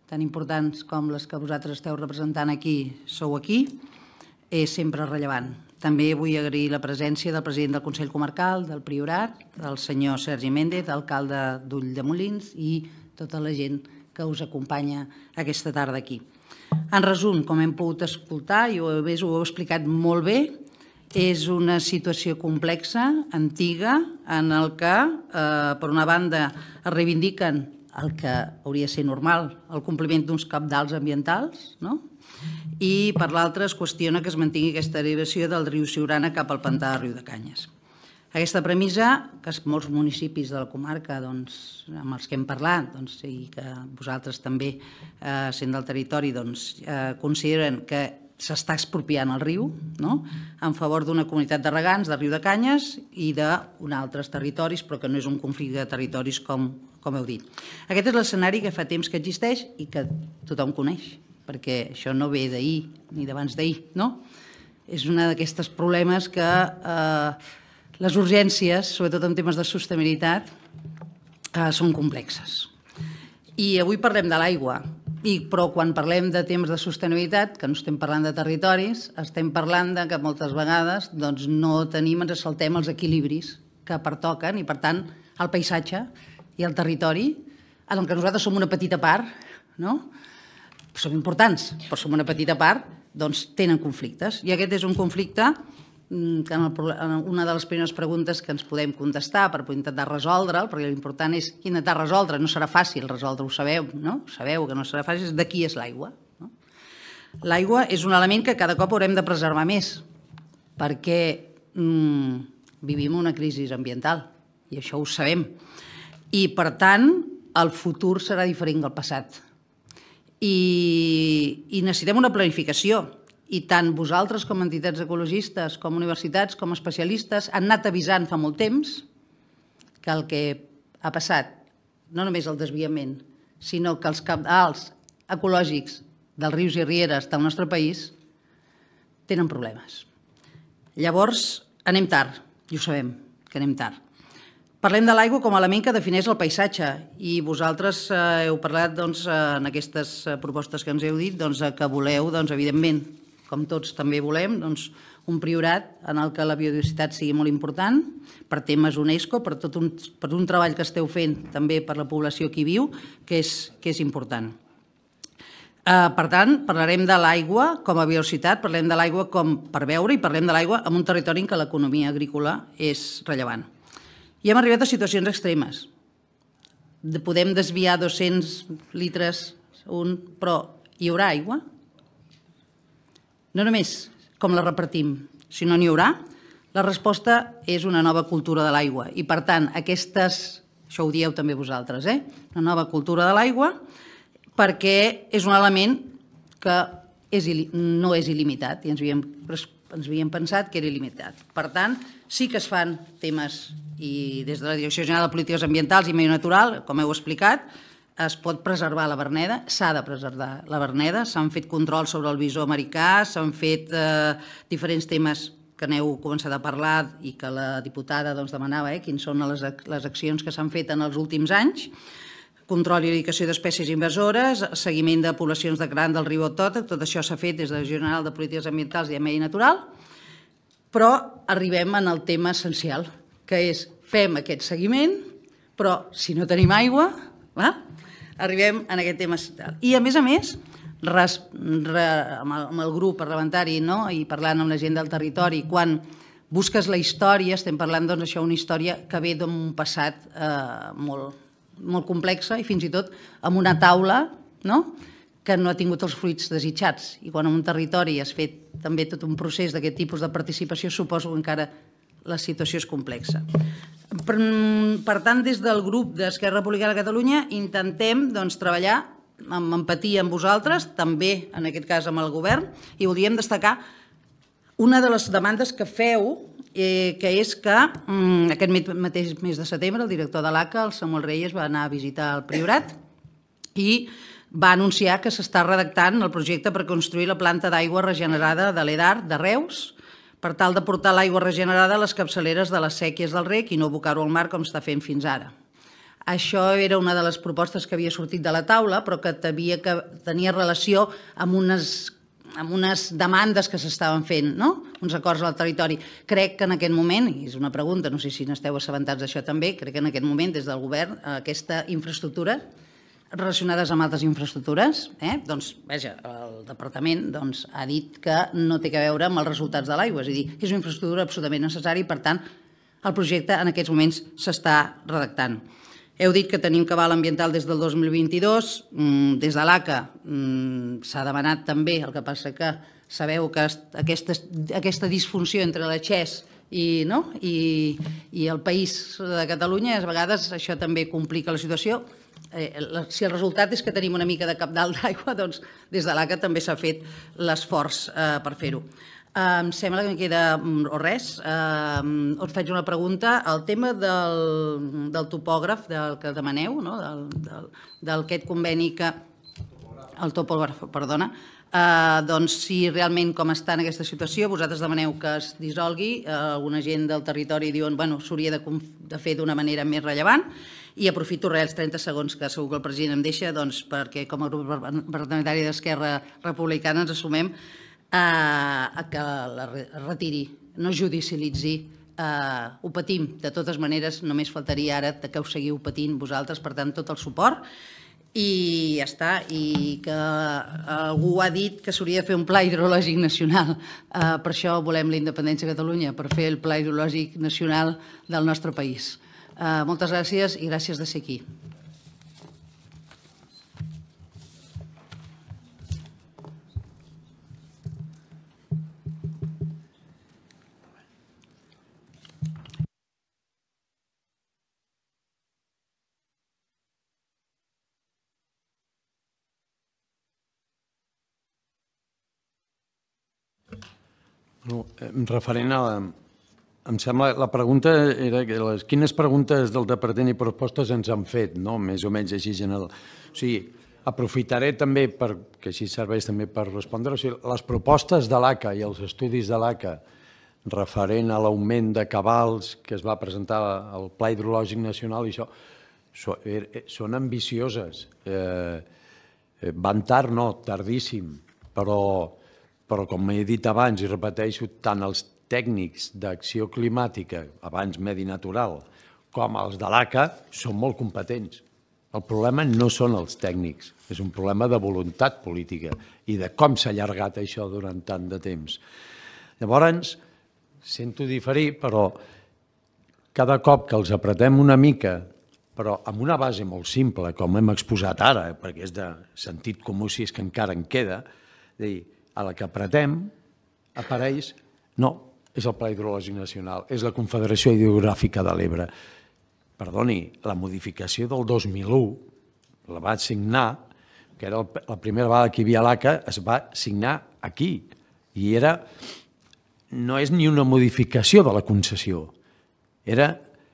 tan importants com les que vosaltres esteu representant aquí, sou aquí, és sempre rellevant. També vull agrair la presència del president del Consell Comarcal, del Priorat, del senyor Sergi Méndez, alcalde d'Ulldemolins i tota la gent que us acompanya aquesta tarda aquí. En resum, com hem pogut escoltar, i ho heu explicat molt bé, és una situació complexa, antiga, en el que, per una banda, es reivindiquen el que hauria de ser normal, el compliment d'uns cabdals ambientals, no? I per l'altra es qüestiona que es mantingui aquesta derivació del riu Siurana cap al pantà de Riudecanyes. Aquesta premissa, que molts municipis de la comarca amb els que hem parlat i que vosaltres també, sent del territori, consideren que s'està expropiant el riu en favor d'una comunitat de regants de Riudecanyes i d'uns altres territoris, però que no és un conflicte de territoris com heu dit. Aquest és l'escenari que fa temps que existeix i que tothom coneix, perquè això no ve d'ahir ni d'abans d'ahir, no? És un d'aquests problemes que les urgències, sobretot en temes de sostenibilitat, són complexes. I avui parlem de l'aigua, però quan parlem de temes de sostenibilitat, que no estem parlant de territoris, estem parlant que moltes vegades no tenim, ens saltem els equilibris que pertoquen i, per tant, el paisatge i el territori, en el que nosaltres som una petita part, no? Som importants, però som una petita part, doncs tenen conflictes. I aquest és un conflicte que una de les primeres preguntes que ens podem contestar per intentar resoldre'l, perquè l'important és intentar resoldre, no serà fàcil resoldre, ho sabeu, no? Sabeu que no serà fàcil, de qui és l'aigua. L'aigua és un element que cada cop haurem de preservar més, perquè vivim una crisi ambiental, i això ho sabem. I, per tant, el futur serà diferent del passat. I necessitem una planificació. I tant vosaltres com a entitats ecologistes, com universitats, com especialistes, han anat avisant fa molt temps que el que ha passat, no només el desviament, sinó que els cabals ecològics dels rius i rieres del nostre país tenen problemes. Llavors, anem tard, i ho sabem, que anem tard. Parlem de l'aigua com a element que defineix el paisatge i vosaltres heu parlat en aquestes propostes que ens heu dit que voleu, evidentment, com tots també volem, un priorat en el que la biodiversitat sigui molt important per temes UNESCO, per un treball que esteu fent també per la població que hi viu, que és important. Per tant, parlarem de l'aigua com a biodiversitat, parlem de l'aigua com per beure i parlem de l'aigua en un territori en què l'economia agrícola és rellevant. I hem arribat a situacions extremes. Podem desviar dos-cents litres, però hi haurà aigua? No només com la repartim, sinó n'hi haurà? La resposta és una nova cultura de l'aigua. I, per tant, aquestes, això ho dieu també vosaltres, eh? Una nova cultura de l'aigua, perquè és un element que no és il·limitat i ens havíem pensat que era il·limitat. Per tant, sí que es fan temes i des de la Direcció General de Polítiques Ambientals i Medi Natural, com heu explicat, es pot preservar la verneda, s'ha de preservar la verneda, s'han fet controls sobre el bisó americà, s'han fet diferents temes que n'heu començat a parlar i que la diputada demanava quines són les accions que s'han fet en els últims anys, control i eradicació d'espècies invasores, seguiment de poblacions de cran del riu Otota, tot això s'ha fet des de la Direcció General de Polítiques Ambientals i de Medi Natural, però arribem en el tema essencial, que és fem aquest seguiment, però si no tenim aigua, arribem en aquest tema essencial. I a més a més, amb el grup parlamentari i parlant amb la gent del territori, quan busques la història, estem parlant d'això, una història que ve d'un passat molt complexa i fins i tot amb una taula que no ha tingut els fruits desitjats. I quan en un territori has fet també tot un procés d'aquest tipus de participació, suposo que encara la situació és complexa. Per tant, des del grup d'Esquerra Republicana de Catalunya intentem treballar amb empatia amb vosaltres, també en aquest cas amb el govern, i voldríem destacar una de les demandes que feu, que és que aquest mateix mes de setembre el director de l'A C A, el Samuel Reyes, va anar a visitar el Priorat i va anunciar que s'està redactant el projecte per construir la planta d'aigua regenerada de l'Edar de Reus per tal de portar l'aigua regenerada a les capçaleres de les sèquies del rec i no abocar-ho al mar com està fent fins ara. Això era una de les propostes que havia sortit de la taula, però que tenia relació amb unes amb unes demandes que s'estaven fent, no? Uns acords al territori. Crec que en aquest moment, i és una pregunta, no sé si n'esteu assabentats d'això també, crec que en aquest moment, des del govern, aquesta infraestructura, relacionades amb altres infraestructures, doncs, vaja, el departament ha dit que no té a veure amb els resultats de l'aigua, és a dir, és una infraestructura absolutament necessària i, per tant, el projecte en aquests moments s'està redactant. Heu dit que tenim cabal ambiental des del dos mil vint-i-dos, des de l'A C A s'ha demanat també, el que passa que sabeu que aquesta disfunció entre la Xes i el país de Catalunya, a vegades això també complica la situació. Si el resultat és que tenim una mica de cabdal d'aigua, doncs des de l'A C A també s'ha fet l'esforç per fer-ho. Em sembla que em queda o res. Us faig una pregunta. El tema del topògraf, del que demaneu, d'aquest conveni que... El topògraf, perdona. Doncs si realment com està en aquesta situació, vosaltres demaneu que es dissolgui, alguna gent del territori diuen que s'hauria de fer d'una manera més rellevant, i aprofito els trenta segons que segur que el president em deixa, perquè com a grup parlamentari d'Esquerra Republicana ens assumem que la retiri, no judicialitzi, ho patim. De totes maneres, només faltaria ara que ho seguiu patint vosaltres, per tant, tot el suport. I ja està, i que algú ha dit que s'hauria de fer un pla hidrològic nacional. Per això volem la independència de Catalunya, per fer el pla hidrològic nacional del nostre país. Moltes gràcies i gràcies de ser aquí. Referent a... Em sembla, la pregunta era quines preguntes del departament i propostes ens han fet, no? Més o menys així general. O sigui, aprofitaré també, que així serveix també per respondre, o sigui, les propostes de l'A C A i els estudis de l'A C A referent a l'augment de cabals que es va presentar al Pla Hidrològic Nacional, i això són ambicioses. Van tard, no, tardíssim, però... però com he dit abans, i repeteixo, tant els tècnics d'acció climàtica, abans medi natural, com els de l'A C A són molt competents. El problema no són els tècnics, és un problema de voluntat política i de com s'ha allargat això durant tant de temps. Llavors, sento diferir, però cada cop que els apretem una mica, però amb una base molt simple, com hem exposat ara, perquè és de sentit comú si és que encara en queda, dir, a la que apretem, apareix, no, és el Pla Hidrològic Nacional, és la Confederació Hidrogràfica de l'Ebre. Perdoni, la modificació del dos mil u la va signar, que era la primera vegada que hi havia l'A C A, es va signar aquí, i era, no és ni una modificació de la concessió, era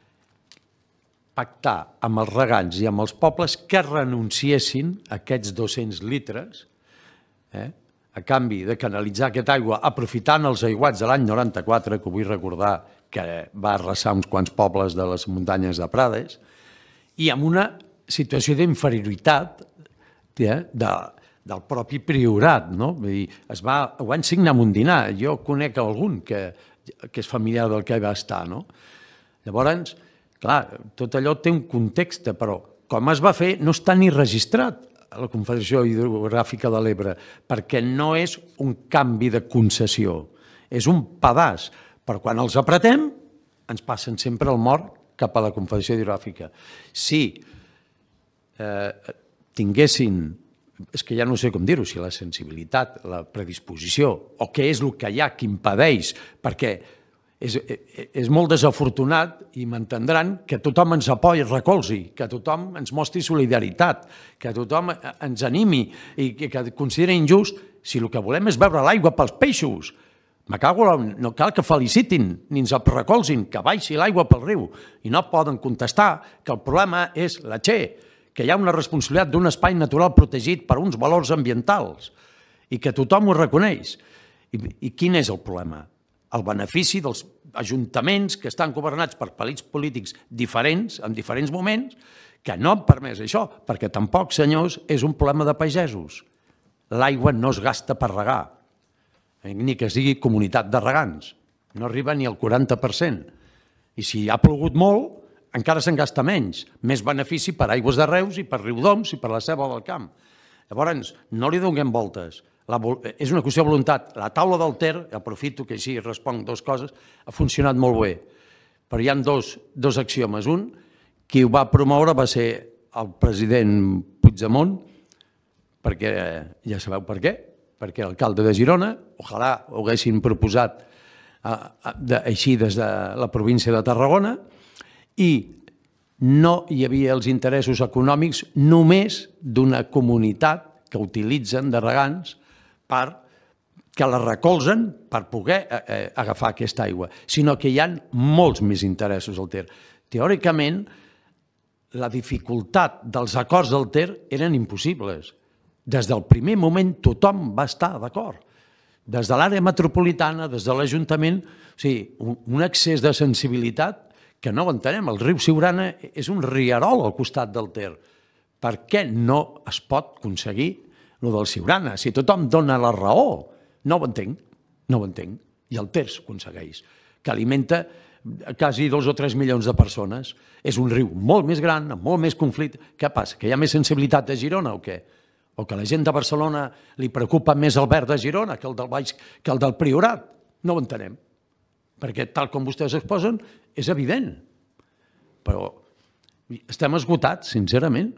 pactar amb els regants i amb els pobles que renunciessin a aquests dos-cents litres, eh, a canvi de canalitzar aquesta aigua aprofitant els aiguats de l'any noranta-quatre, que vull recordar que va arrasar uns quants pobles de les muntanyes de Prades, i amb una situació d'inferioritat del propi priorat. Ho van signar amb un dinar. Jo conec algun que és familiar del que va estar. Llavors, clar, tot allò té un context, però com es va fer no està ni registrat a la Confederació Hidrogràfica de l'Ebre, perquè no és un canvi de concessió, és un pedaç, però quan els apretem ens passen sempre el mort cap a la Confederació Hidrogràfica. Si tinguessin, és que ja no sé com dir-ho, si la sensibilitat, la predisposició, o què és el que hi ha que impedeix, perquè és molt desafortunat, i m'entendran, que tothom ens apoyi, recolzi, que tothom ens mostri solidaritat, que tothom ens animi i que consideri injust si el que volem és beure l'aigua pels peixos. Me cago, no cal que felicitin ni ens recolzin, que baixi l'aigua pel riu. I no poden contestar que el problema és la Che, que hi ha una responsabilitat d'un espai natural protegit per uns valors ambientals i que tothom ho reconeix. I quin és el problema? El benefici dels ajuntaments que estan governats per partits polítics diferents, en diferents moments, que no han permès això, perquè tampoc, senyors, és un problema de pagesos. L'aigua no es gasta per regar, ni que sigui comunitat de regants. No arriba ni al quaranta per cent. I si ha plogut molt, encara se'n gasta menys. Més benefici per Aigües de Reus i per Riudoms i per la Selva del Camp. Llavors, no li donem voltes. És una qüestió de voluntat. La taula del Ter, aprofito que així responc dues coses, ha funcionat molt bé. Però hi ha dos axiomes. Un, qui ho va promoure va ser el president Puigdemont, perquè ja sabeu per què, perquè l'alcalde de Girona, ojalà ho haguessin proposat així des de la província de Tarragona, i no hi havia els interessos econòmics només d'una comunitat que utilitzen de regants per que la recolzen per poder agafar aquesta aigua, sinó que hi ha molts més interessos al Ter. Teòricament, la dificultat dels acords del Ter eren impossibles. Des del primer moment tothom va estar d'acord. Des de l'àrea metropolitana, des de l'Ajuntament, o sigui, un excés de sensibilitat que no ho entenem. El riu Siurana és un rierol al costat del Ter. Per què no es pot aconseguir el del Siurana? Si tothom dona la raó, no ho entenc, no ho entenc. I el Ter s'aconsegueix, que alimenta quasi dos o tres milions de persones. És un riu molt més gran, amb molt més conflicte. Què passa? Que hi ha més sensibilitat a Girona o què? O que a la gent de Barcelona li preocupa més el verd de Girona que el del Baix, que el del Priorat? No ho entenem. Perquè tal com vostès exposen, és evident. Però estem esgotats, sincerament.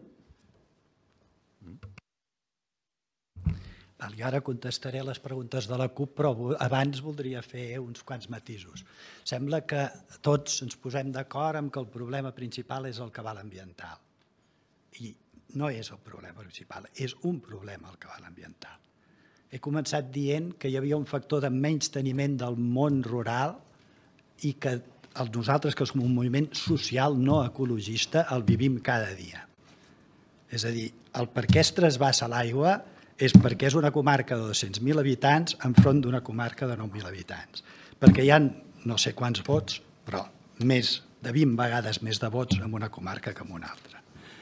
Jo ara contestaré les preguntes de la CUP, però abans voldria fer uns quants matisos. Sembla que tots ens posem d'acord en que el problema principal és el cabal ambiental. I no és el problema principal, és un problema el cabal ambiental. He començat dient que hi havia un factor de menysteniment del món rural i que nosaltres, que som un moviment social no ecologista, el vivim cada dia. És a dir, el per què es trasbassa l'aigua és perquè és una comarca de dos-cents mil habitants enfront d'una comarca de nou mil habitants. Perquè hi ha no sé quants vots, però més de vint vegades més de vots en una comarca que en una altra.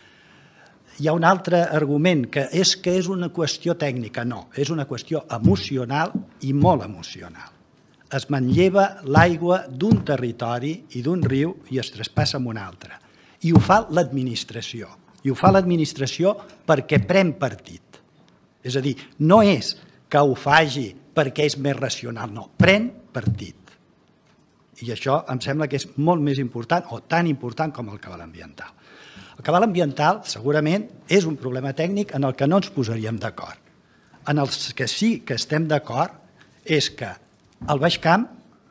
Hi ha un altre argument, que és que és una qüestió tècnica. No, és una qüestió emocional i molt emocional. Es manlleva l'aigua d'un territori i d'un riu i es traspassa a un altre. I ho fa l'administració. I ho fa l'administració perquè pren partit. És a dir, no és que ho faci perquè és més racional, no, pren partit. I això em sembla que és molt més important o tan important com el cabal ambiental. El cabal ambiental segurament és un problema tècnic en el que no ens posaríem d'acord. En el que sí que estem d'acord és que el Baix Camp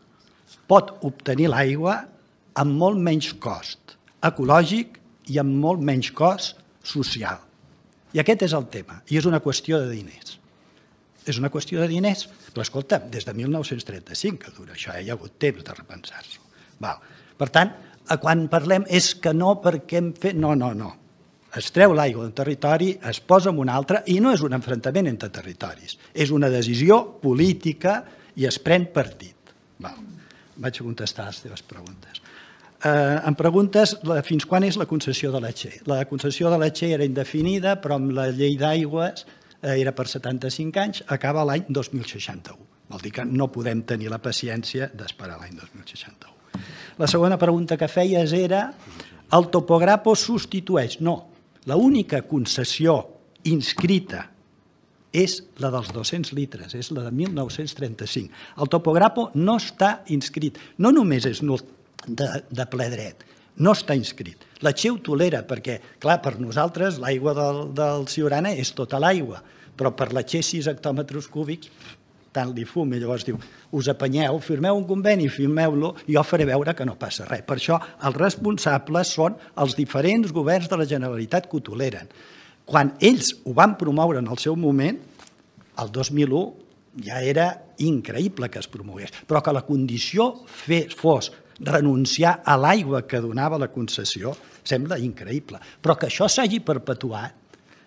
pot obtenir l'aigua amb molt menys cost ecològic i amb molt menys cost social. I aquest és el tema, i és una qüestió de diners. És una qüestió de diners, però escolta, des de mil nou-cents trenta-cinc que dura això, hi ha hagut temps de repensar-s'ho. Per tant, quan parlem és que no perquè hem fet... No, no, no. Es treu l'aigua d'un territori, es posa en un altre, i no és un enfrontament entre territoris. És una decisió política i es pren partit. Vaig a contestar les teves preguntes. Em preguntes fins quan és la concessió de la Che. La concessió de la Che era indefinida, però amb la llei d'aigües era per setanta-cinc anys, acaba l'any dos mil seixanta-u. Vol dir que no podem tenir la paciència d'esperar l'any dos mil seixanta-u. La segona pregunta que feies era el topograpo substitueix? No, l'única concessió inscrita és la dels dos-cents litres, és la de mil nou-cents trenta-cinc. El topograpo no està inscrit, no només és de ple dret, no està inscrit. La Che ho tolera perquè, clar, per nosaltres l'aigua del Siurana és tota l'aigua, però per la Che sis hectòmetres cúbics tant li fum, i llavors diu, us apanyeu, firmeu un conveni, firmeu-lo, i jo faré veure que no passa res. Per això els responsables són els diferents governs de la Generalitat que ho toleren. Quan ells ho van promoure en el seu moment, el dos mil u ja era increïble que es promogués, però que la condició fos renunciar a l'aigua que donava la concessió sembla increïble. Però que això s'hagi perpetuat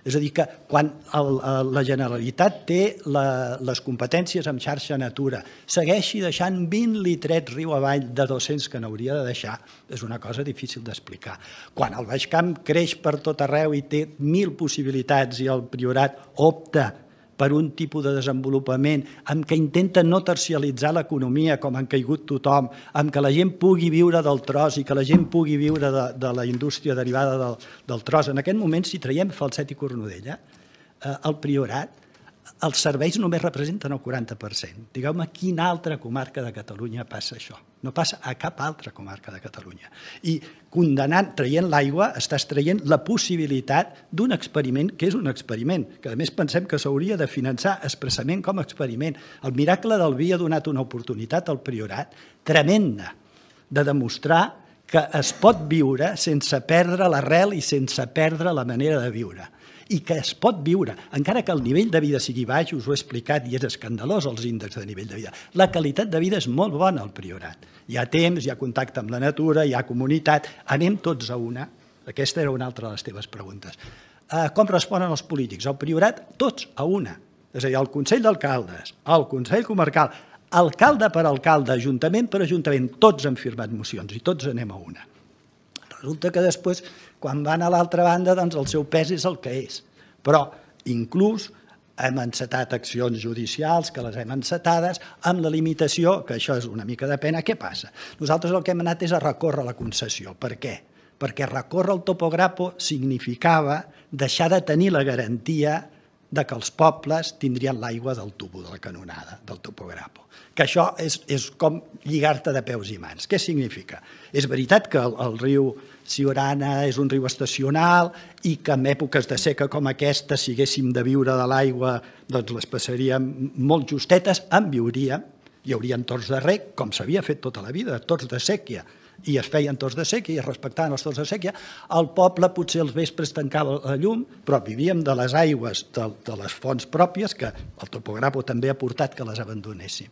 És a dir, que quan el, la Generalitat té la, les competències en xarxa natura, segueixi deixant vint litrets riu avall de dos-cents que n'hauria de deixar, és una cosa difícil d'explicar. Quan el Baix Camp creix per tot arreu i té mil possibilitats i el Priorat opta per un tipus de desenvolupament en què intenta no tercialitzar l'economia com han caigut tothom, en què la gent pugui viure del tros i que la gent pugui viure de, de la indústria derivada del, del tros. En aquest moment, si traiem Falset i Cornudella, eh, el Priorat, els serveis només representen el quaranta per cent. Digueu-me quina altra comarca de Catalunya passa això. No passa a cap altra comarca de Catalunya. I condenant, traient l'aigua, estàs traient la possibilitat d'un experiment que és un experiment, que a més pensem que s'hauria de finançar expressament com a experiment. El miracle del vi ha donat una oportunitat al Priorat tremenda de demostrar que es pot viure sense perdre l'arrel i sense perdre la manera de viure. I que es pot viure, encara que el nivell de vida sigui baix, us ho he explicat, i és escandalós els índexs de nivell de vida. La qualitat de vida és molt bona al Priorat. Hi ha temps, hi ha contacte amb la natura, hi ha comunitat, anem tots a una. Aquesta era una altra de les teves preguntes. Uh, com responen els polítics? Al Priorat, tots a una. És a dir, el Consell d'Alcaldes, el Consell Comarcal, alcalde per alcalde, ajuntament per ajuntament, tots han firmat mocions i tots anem a una. Resulta que després, quan van a l'altra banda, doncs el seu pes és el que és. Però, inclús, hem encetat accions judicials, que les hem encetades, amb la limitació, que això és una mica de pena, què passa? Nosaltres el que hem anat és a recórrer la concessió. Per què? Perquè recórrer el topograpo significava deixar de tenir la garantia de que els pobles tindrien l'aigua del tubo, de la canonada, del topograpo. Que això és, és com lligar-te de peus i mans. Què significa? És veritat que el, el riu Siurana és un riu estacional i que en èpoques de seca com aquesta, si haguéssim de viure de l'aigua, doncs les passaríem molt justetes, en viuríem, hi haurien torns de rec, com s'havia fet tota la vida, torns de sèquia, i es feien torns de sèquia i es respectaven els torns de sèquia. El poble potser als vespres tancava la llum, però vivíem de les aigües de, de les fonts pròpies, que el topograpo també ha portat que les abandonéssim.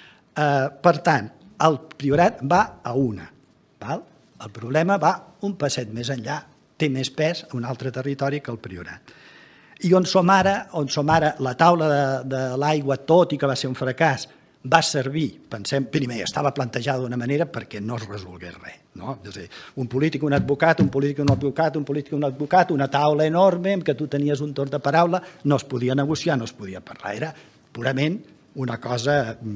Eh, per tant, el Priorat va a una, val? El problema va un passet més enllà, té més pes a un altre territori que el Priorat. I on som ara, on som ara, la taula de, de l'aigua, tot i que va ser un fracàs, va servir, pensem, primer, estava plantejada d'una manera perquè no es resolgués res. No? És a dir, un polític, un advocat, un polític, un advocat, un polític, un advocat, una taula enorme en què tu tenies un torn de paraula, no es podia negociar, no es podia parlar. Era purament una cosa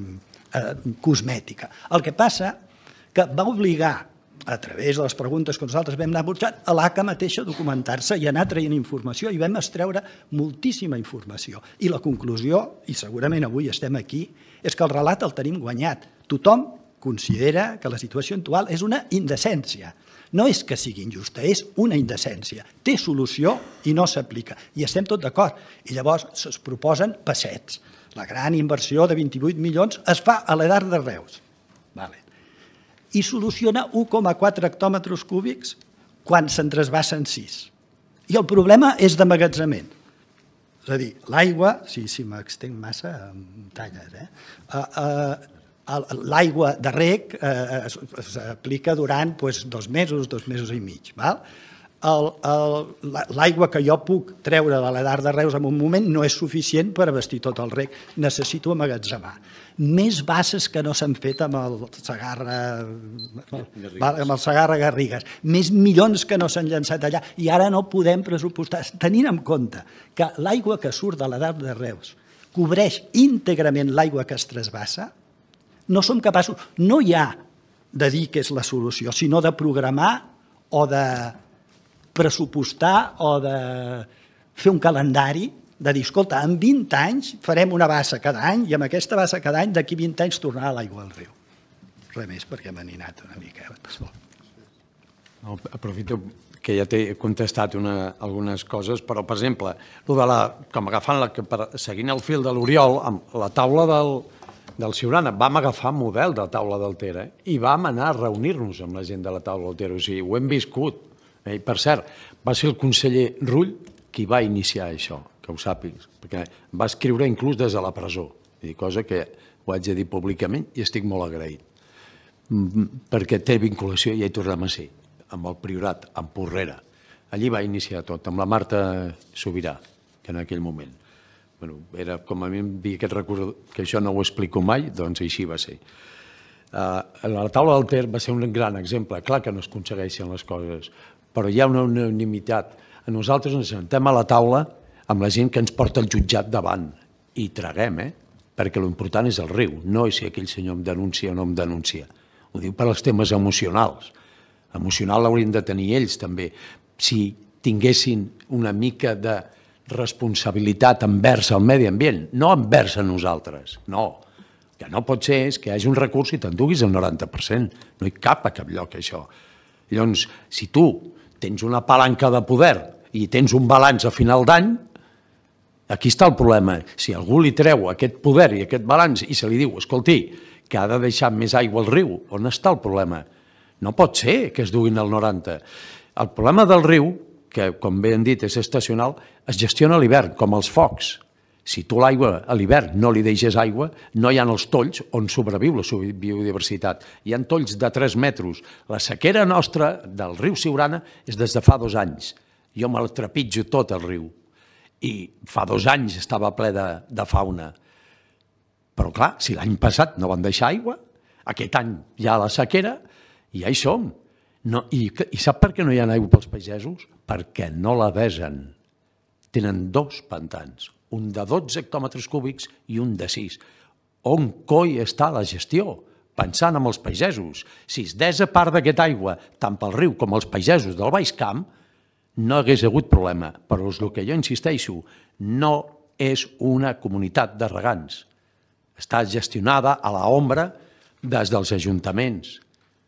eh, cosmètica. El que passa que va obligar, a través de les preguntes que nosaltres vam anar burxant, a l'A C A mateixa a documentar-se i anar traient informació, i vam extreure moltíssima informació. I la conclusió, i segurament avui estem aquí, és que el relat el tenim guanyat. Tothom considera que la situació actual és una indecència. No és que sigui injusta, és una indecència. Té solució i no s'aplica. I estem tots d'acord. I llavors es proposen passets. La gran inversió de vint-i-vuit milions es fa a l'Edar de Reus. Vale. I soluciona un coma quatre hectòmetres cúbics quan se'n trasbassen sis. I el problema és d'emmagatzament. És a dir, l'aigua, si, si m'extenc massa, em talles, eh? Uh, uh, l'aigua de reg eh, s'aplica durant pues, dos mesos, dos mesos i mig. Val? L'aigua que jo puc treure de l'Edar de Reus en un moment no és suficient per abastir tot el reg. Necessito emmagatzemar. Més basses que no s'han fet amb el Segarra, amb el Segarra Garrigues. Més milions que no s'han llançat allà. I ara no podem pressupostar, tenint en compte que l'aigua que surt de l'Edar de Reus cobreix íntegrament l'aigua que es trasbassa, no som capaços, no hi ha de dir que és la solució, sinó de programar o de pressupostar o de fer un calendari de dir, escolta, en vint anys farem una bassa cada any i amb aquesta bassa cada any d'aquí vint anys tornarà l'aigua al riu. Res més, perquè m'ha ninat una mica. No, aprofito que ja t'he contestat una, algunes coses, però, per exemple, de la, com agafant la, seguint el fil de l'Oriol, amb la taula del, del Siurana, vam agafar model de la taula del Ter, eh? I vam anar a reunir-nos amb la gent de la taula del Ter, o sigui, ho hem viscut. I, per cert, va ser el conseller Rull qui va iniciar això, que ho sàpigues, perquè va escriure inclús des de la presó, cosa que ho haig de dir públicament i estic molt agraït, perquè té vinculació, i ja hi tornem a ser, amb el Priorat, amb Porrera. Allí va iniciar tot, amb la Marta Sobirà, que en aquell moment. Bueno, era com a mi em havia aquest record que això no ho explico mai, doncs així va ser. Uh, la taula del Ter va ser un gran exemple. Clar que no es aconsegueixen les coses, però hi ha una unanimitat. Nosaltres ens sentem a la taula amb la gent que ens porta el jutjat davant i traguem, eh? Perquè l'important és el riu, no és si aquell senyor em denuncia o no em denuncia. Ho diu per als temes emocionals. Emocional l'haurien de tenir ells també. Si tinguessin una mica de responsabilitat envers el medi ambient, no envers a nosaltres, no. El que no pot ser és que hi hagi un recurs i t'enduguis el noranta per cent. No hi cap a cap lloc, això. Llavors, si tu tens una palanca de poder i tens un balanç a final d'any, aquí està el problema. Si algú li treu aquest poder i aquest balanç i se li diu, escolti, que ha de deixar més aigua al riu, on està el problema? No pot ser que es duguin el noranta. El problema del riu, que com bé han dit és estacional, es gestiona a l'hivern, com els focs. Si tu l'aigua a l'hivern no li deixes aigua, no hi ha els tolls on sobreviu la biodiversitat. Hi ha tolls de tres metres. La sequera nostra del riu Siurana és des de fa dos anys. Jo me la trepitjo tot el riu. I fa dos anys estava ple de, de fauna. Però clar, si l'any passat no van deixar aigua, aquest any hi ha la sequera i ja hi som. No, i, I sap per què no hi ha aigua pels pagesos? Perquè no la besen. Tenen dos pantans, un de dotze hectòmetres cúbics i un de sis. On coi està la gestió? Pensant en els pagesos. Si es desa part d'aquesta aigua, tant pel riu com els pagesos del Baix Camp, no hagués hagut problema. Però és el que jo insisteixo, no és una comunitat de regants. Està gestionada a l'ombra des dels ajuntaments.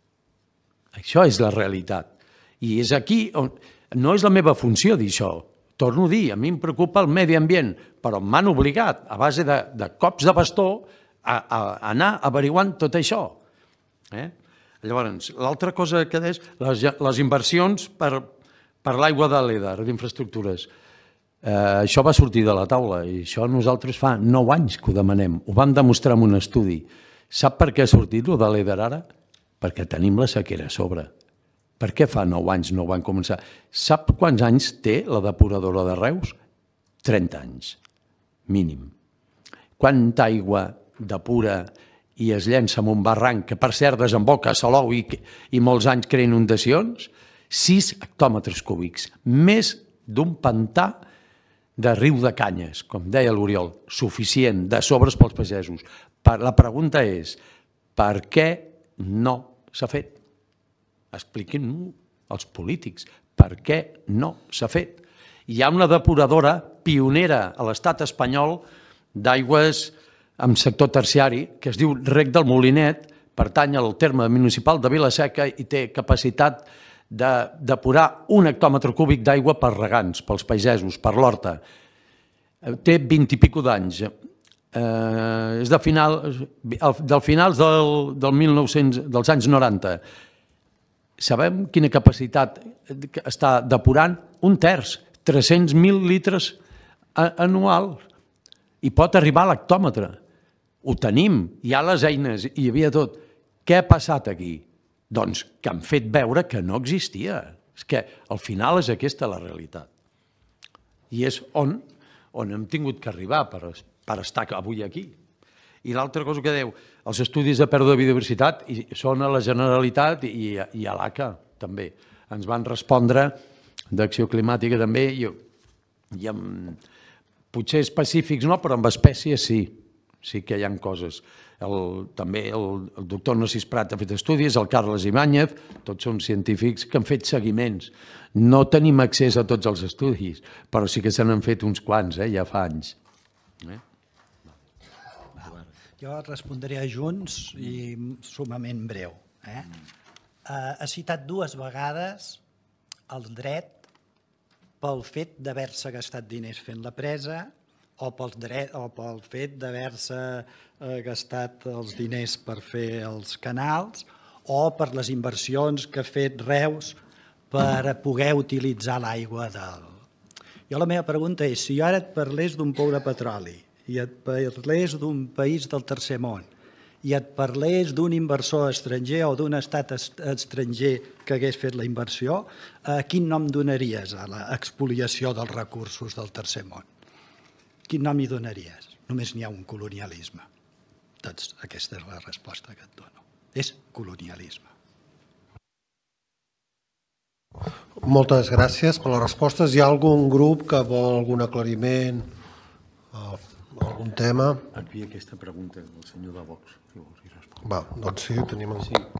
Això és la realitat. I és aquí on... No és la meva funció dir això. Torno a dir, a mi em preocupa el medi ambient, però m'han obligat, a base de, de cops de bastó, a, a anar averiguant tot això. Eh? Llavors, l'altra cosa que és les, les inversions per, per l'aigua de l'E D A R, d'infraestructures. Eh, això va sortir de la taula i això nosaltres fa nou anys que ho demanem. Ho vam demostrar en un estudi. Sap per què ha sortit-ho de l'E D A R ara? Perquè tenim la sequera a sobre. Per què fa nou anys no van començar? Sap quants anys té la depuradora de Reus? trenta anys, mínim. Quanta aigua depura i es llença en un barranc que per cert desemboca a Salou i, i molts anys crea inundacions? sis hectòmetres cúbics, més d'un pantà de riu de canyes, com deia l'Oriol, suficient, de sobres pels pagesos. La pregunta és, per què no s'ha fet? Expliquin-m'ho als polítics, per què no s'ha fet? Hi ha una depuradora pionera a l'estat espanyol d'aigües amb sector terciari que es diu Rec del Molinet, pertany al terme municipal de Vila-seca i té capacitat de depurar un hectòmetre cúbic d'aigua per regants, pels pagesos, per l'horta. Té vint i pico d'anys. Eh, és de final, del finals del, del mil nou-cents, dels anys noranta. Sabem quina capacitat està depurant? Un terç, tres-cents mil litres anual. I pot arribar a l'hectòmetre. Ho tenim, hi ha les eines, hi havia tot. Què ha passat aquí? Doncs que han fet veure que no existia. És que al final és aquesta la realitat. I és on, on hem tingut que arribar per, per estar avui aquí. I l'altra cosa que deu, els estudis de pèrdua de biodiversitat són a la Generalitat i, i a l'A C A també. Ens van respondre d'acció climàtica també i, i amb, potser específics no, però amb espècies sí, sí que hi ha coses. El, també el, el doctor Narcís Prat ha fet estudis, el Carles Ibáñez, tots són científics que han fet seguiments. No tenim accés a tots els estudis, però sí que se n'han fet uns quants, eh, ja fa anys. Eh? Jo respondré a Junts i sumament breu. Eh? Ha citat dues vegades el dret pel fet d'haver-se gastat diners fent la presa o pel, dret, o pel fet d'haver-se eh, gastat els diners per fer els canals o per les inversions que ha fet Reus per poder utilitzar l'aigua del... Jo la meva pregunta és, si jo ara et parlés d'un pou de petroli i et parlés d'un país del tercer món i et parlés d'un inversor estranger o d'un estat estranger que hagués fet la inversió, quin nom donaries a l'expoliació dels recursos del tercer món? Quin nom hi donaries? Només n'hi ha un: colonialisme. Doncs aquesta és la resposta que et dono. És colonialisme. Moltes gràcies per les respostes. Hi ha algun grup que vol algun aclariment, algun tema? Envia aquesta pregunta al senyor de Vox. Va, doncs sí, tenim...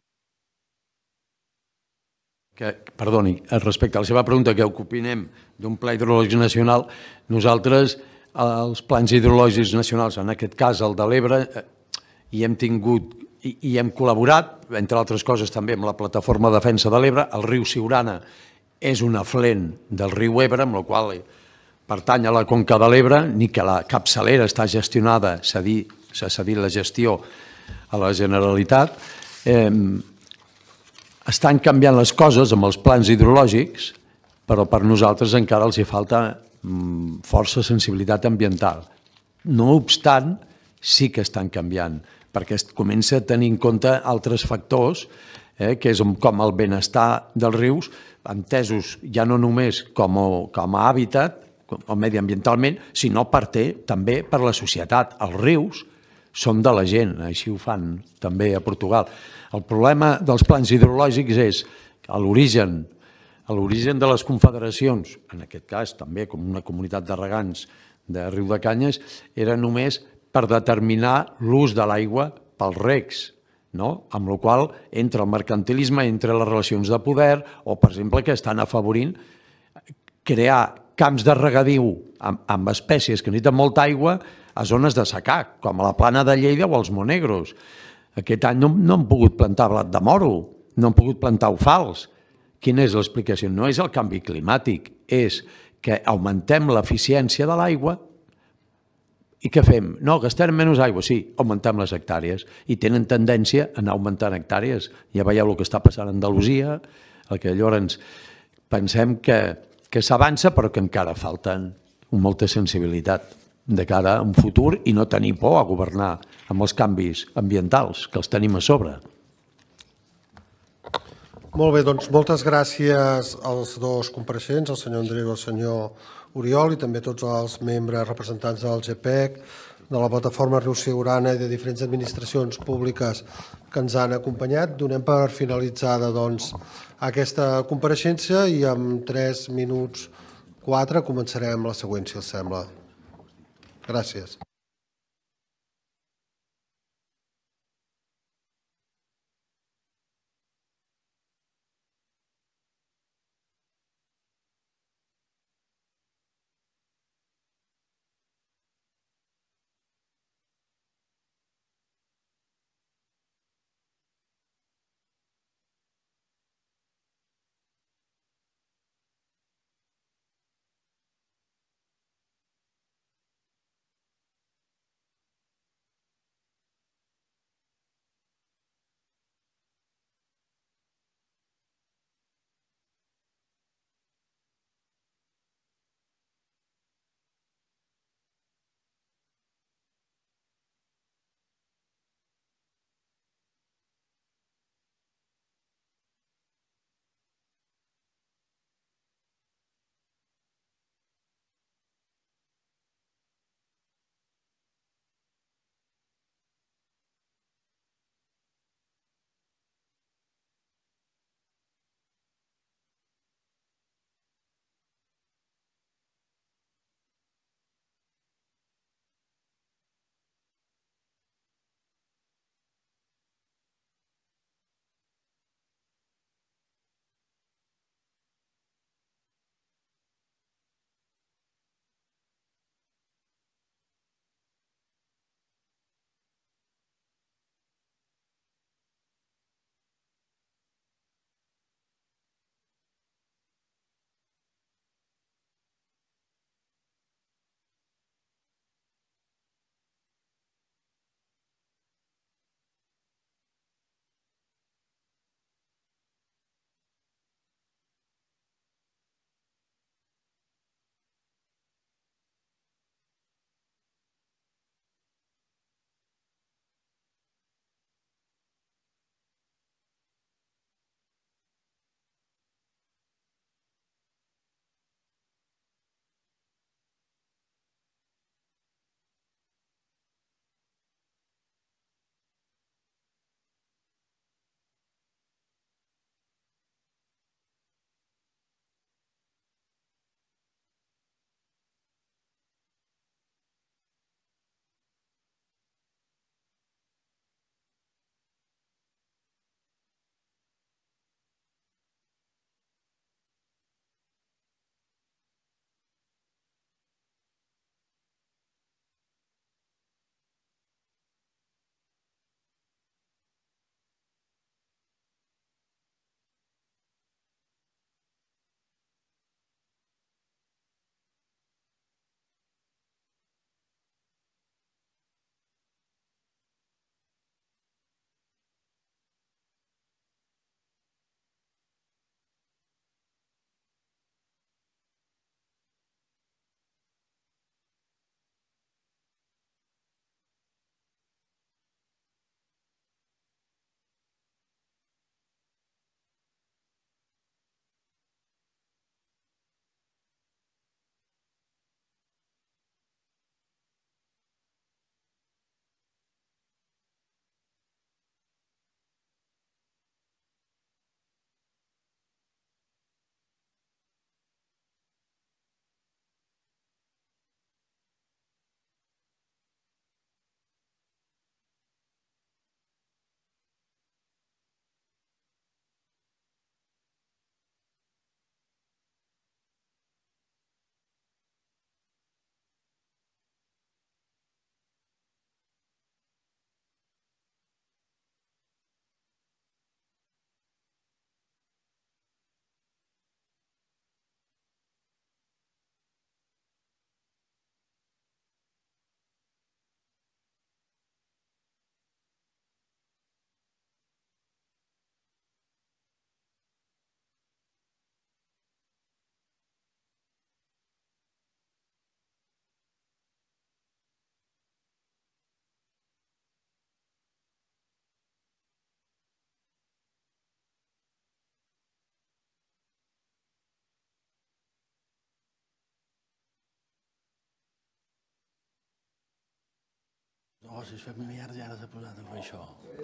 Que, perdoni, respecte a la seva pregunta, què opinem d'un pla hidrològic nacional, nosaltres, els plans hidrològics nacionals, en aquest cas el de l'Ebre, hi hem tingut i, i hem col·laborat, entre altres coses també amb la Plataforma de Defensa de l'Ebre. El riu Siurana és un afluent del riu Ebre, amb la qual pertany a la conca de l'Ebre, ni que la capçalera està gestionada, s'ha cedit la gestió a la Generalitat. Eh, estan canviant les coses amb els plans hidrològics, però per nosaltres encara els hi falta mm, força sensibilitat ambiental. No obstant, sí que estan canviant, perquè es comença a tenir en compte altres factors, eh, que és com el benestar dels rius, entesos ja no només com a, com a hàbitat, o mediambientalment, sinó per té, també per la societat. Els rius són de la gent, així ho fan també a Portugal. El problema dels plans hidrològics és que a l'origen a l'origen de les confederacions, en aquest cas també com una comunitat de regants de Riu de Canyes, era només per determinar l'ús de l'aigua pels regs, no? Amb la qual cosa entra el mercantilisme, entre les relacions de poder, o per exemple que estan afavorint crear camps de regadiu amb, amb espècies que necessiten molta aigua a zones de secà, com a la Plana de Lleida o als Monegros. Aquest any no, no han pogut plantar blat de moro, no han pogut plantar ofals. Quina és l'explicació? No és el canvi climàtic, és que augmentem l'eficiència de l'aigua i què fem? No, gastem menys aigua, sí, augmentem les hectàrees i tenen tendència a anar augmentant hectàrees. Ja veieu el que està passant a Andalusia, el que llavors pensem que, que s'avança però que encara falten molta sensibilitat de cara a un futur i no tenir por a governar amb els canvis ambientals, que els tenim a sobre. Molt bé, doncs moltes gràcies als dos compareixents, el senyor Andreu i el senyor Oriol, i també a tots els membres representants del G P E C, de la plataforma Riu Siurana i de diferents administracions públiques que ens han acompanyat. Donem per finalitzada doncs, aquesta compareixença i en tres minuts, quatre, començarem la següent, si els sembla. Gràcies. negocis familiars i ara s'ha posat a fer això.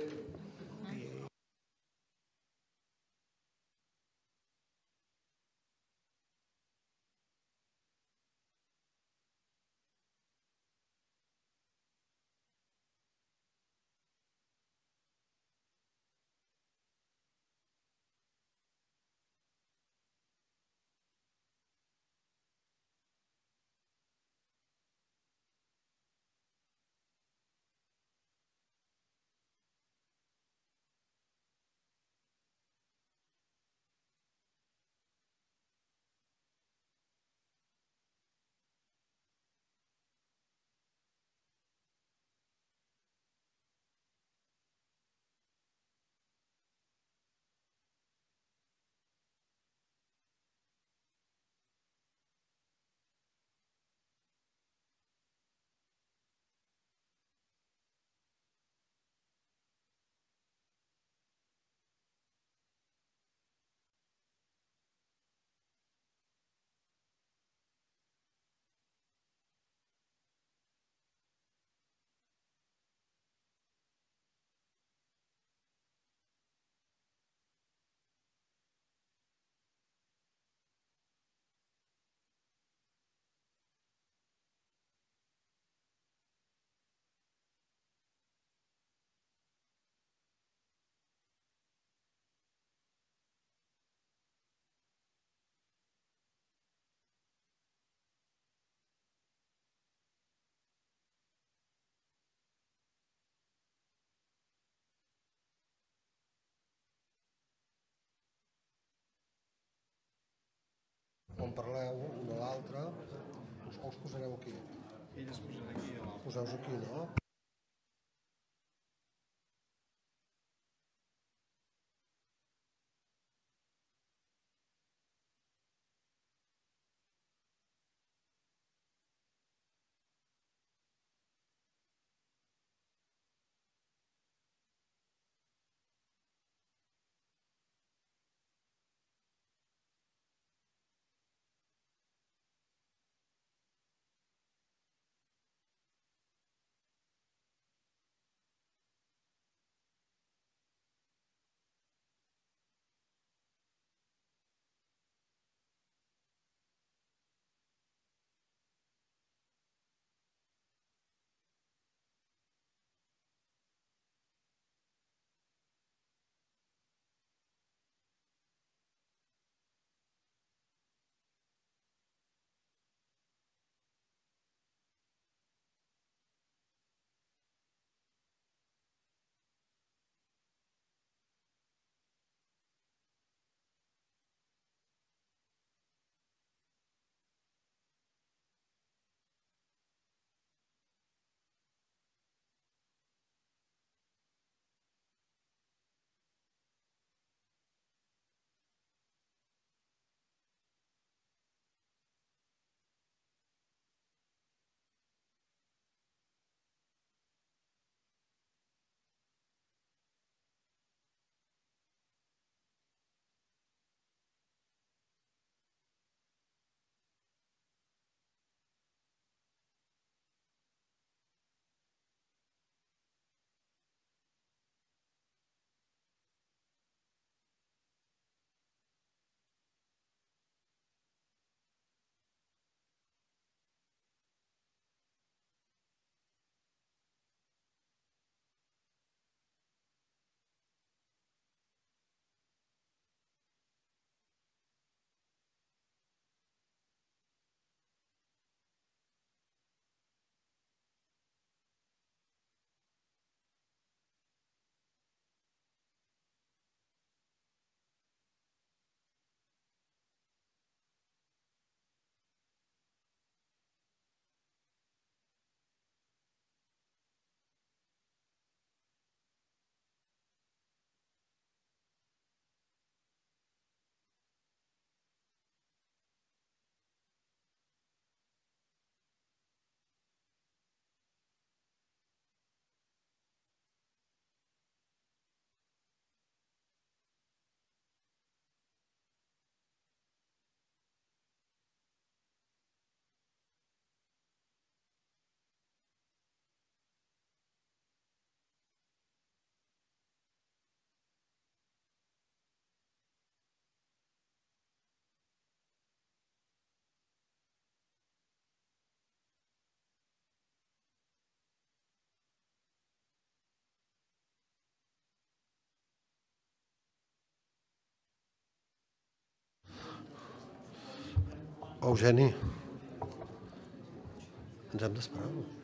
Quan parleu un a l'altre, us, us posareu aquí. Ells es posen aquí. Poseu-vos aquí, no? Eugeni. Ens hem d'esperar.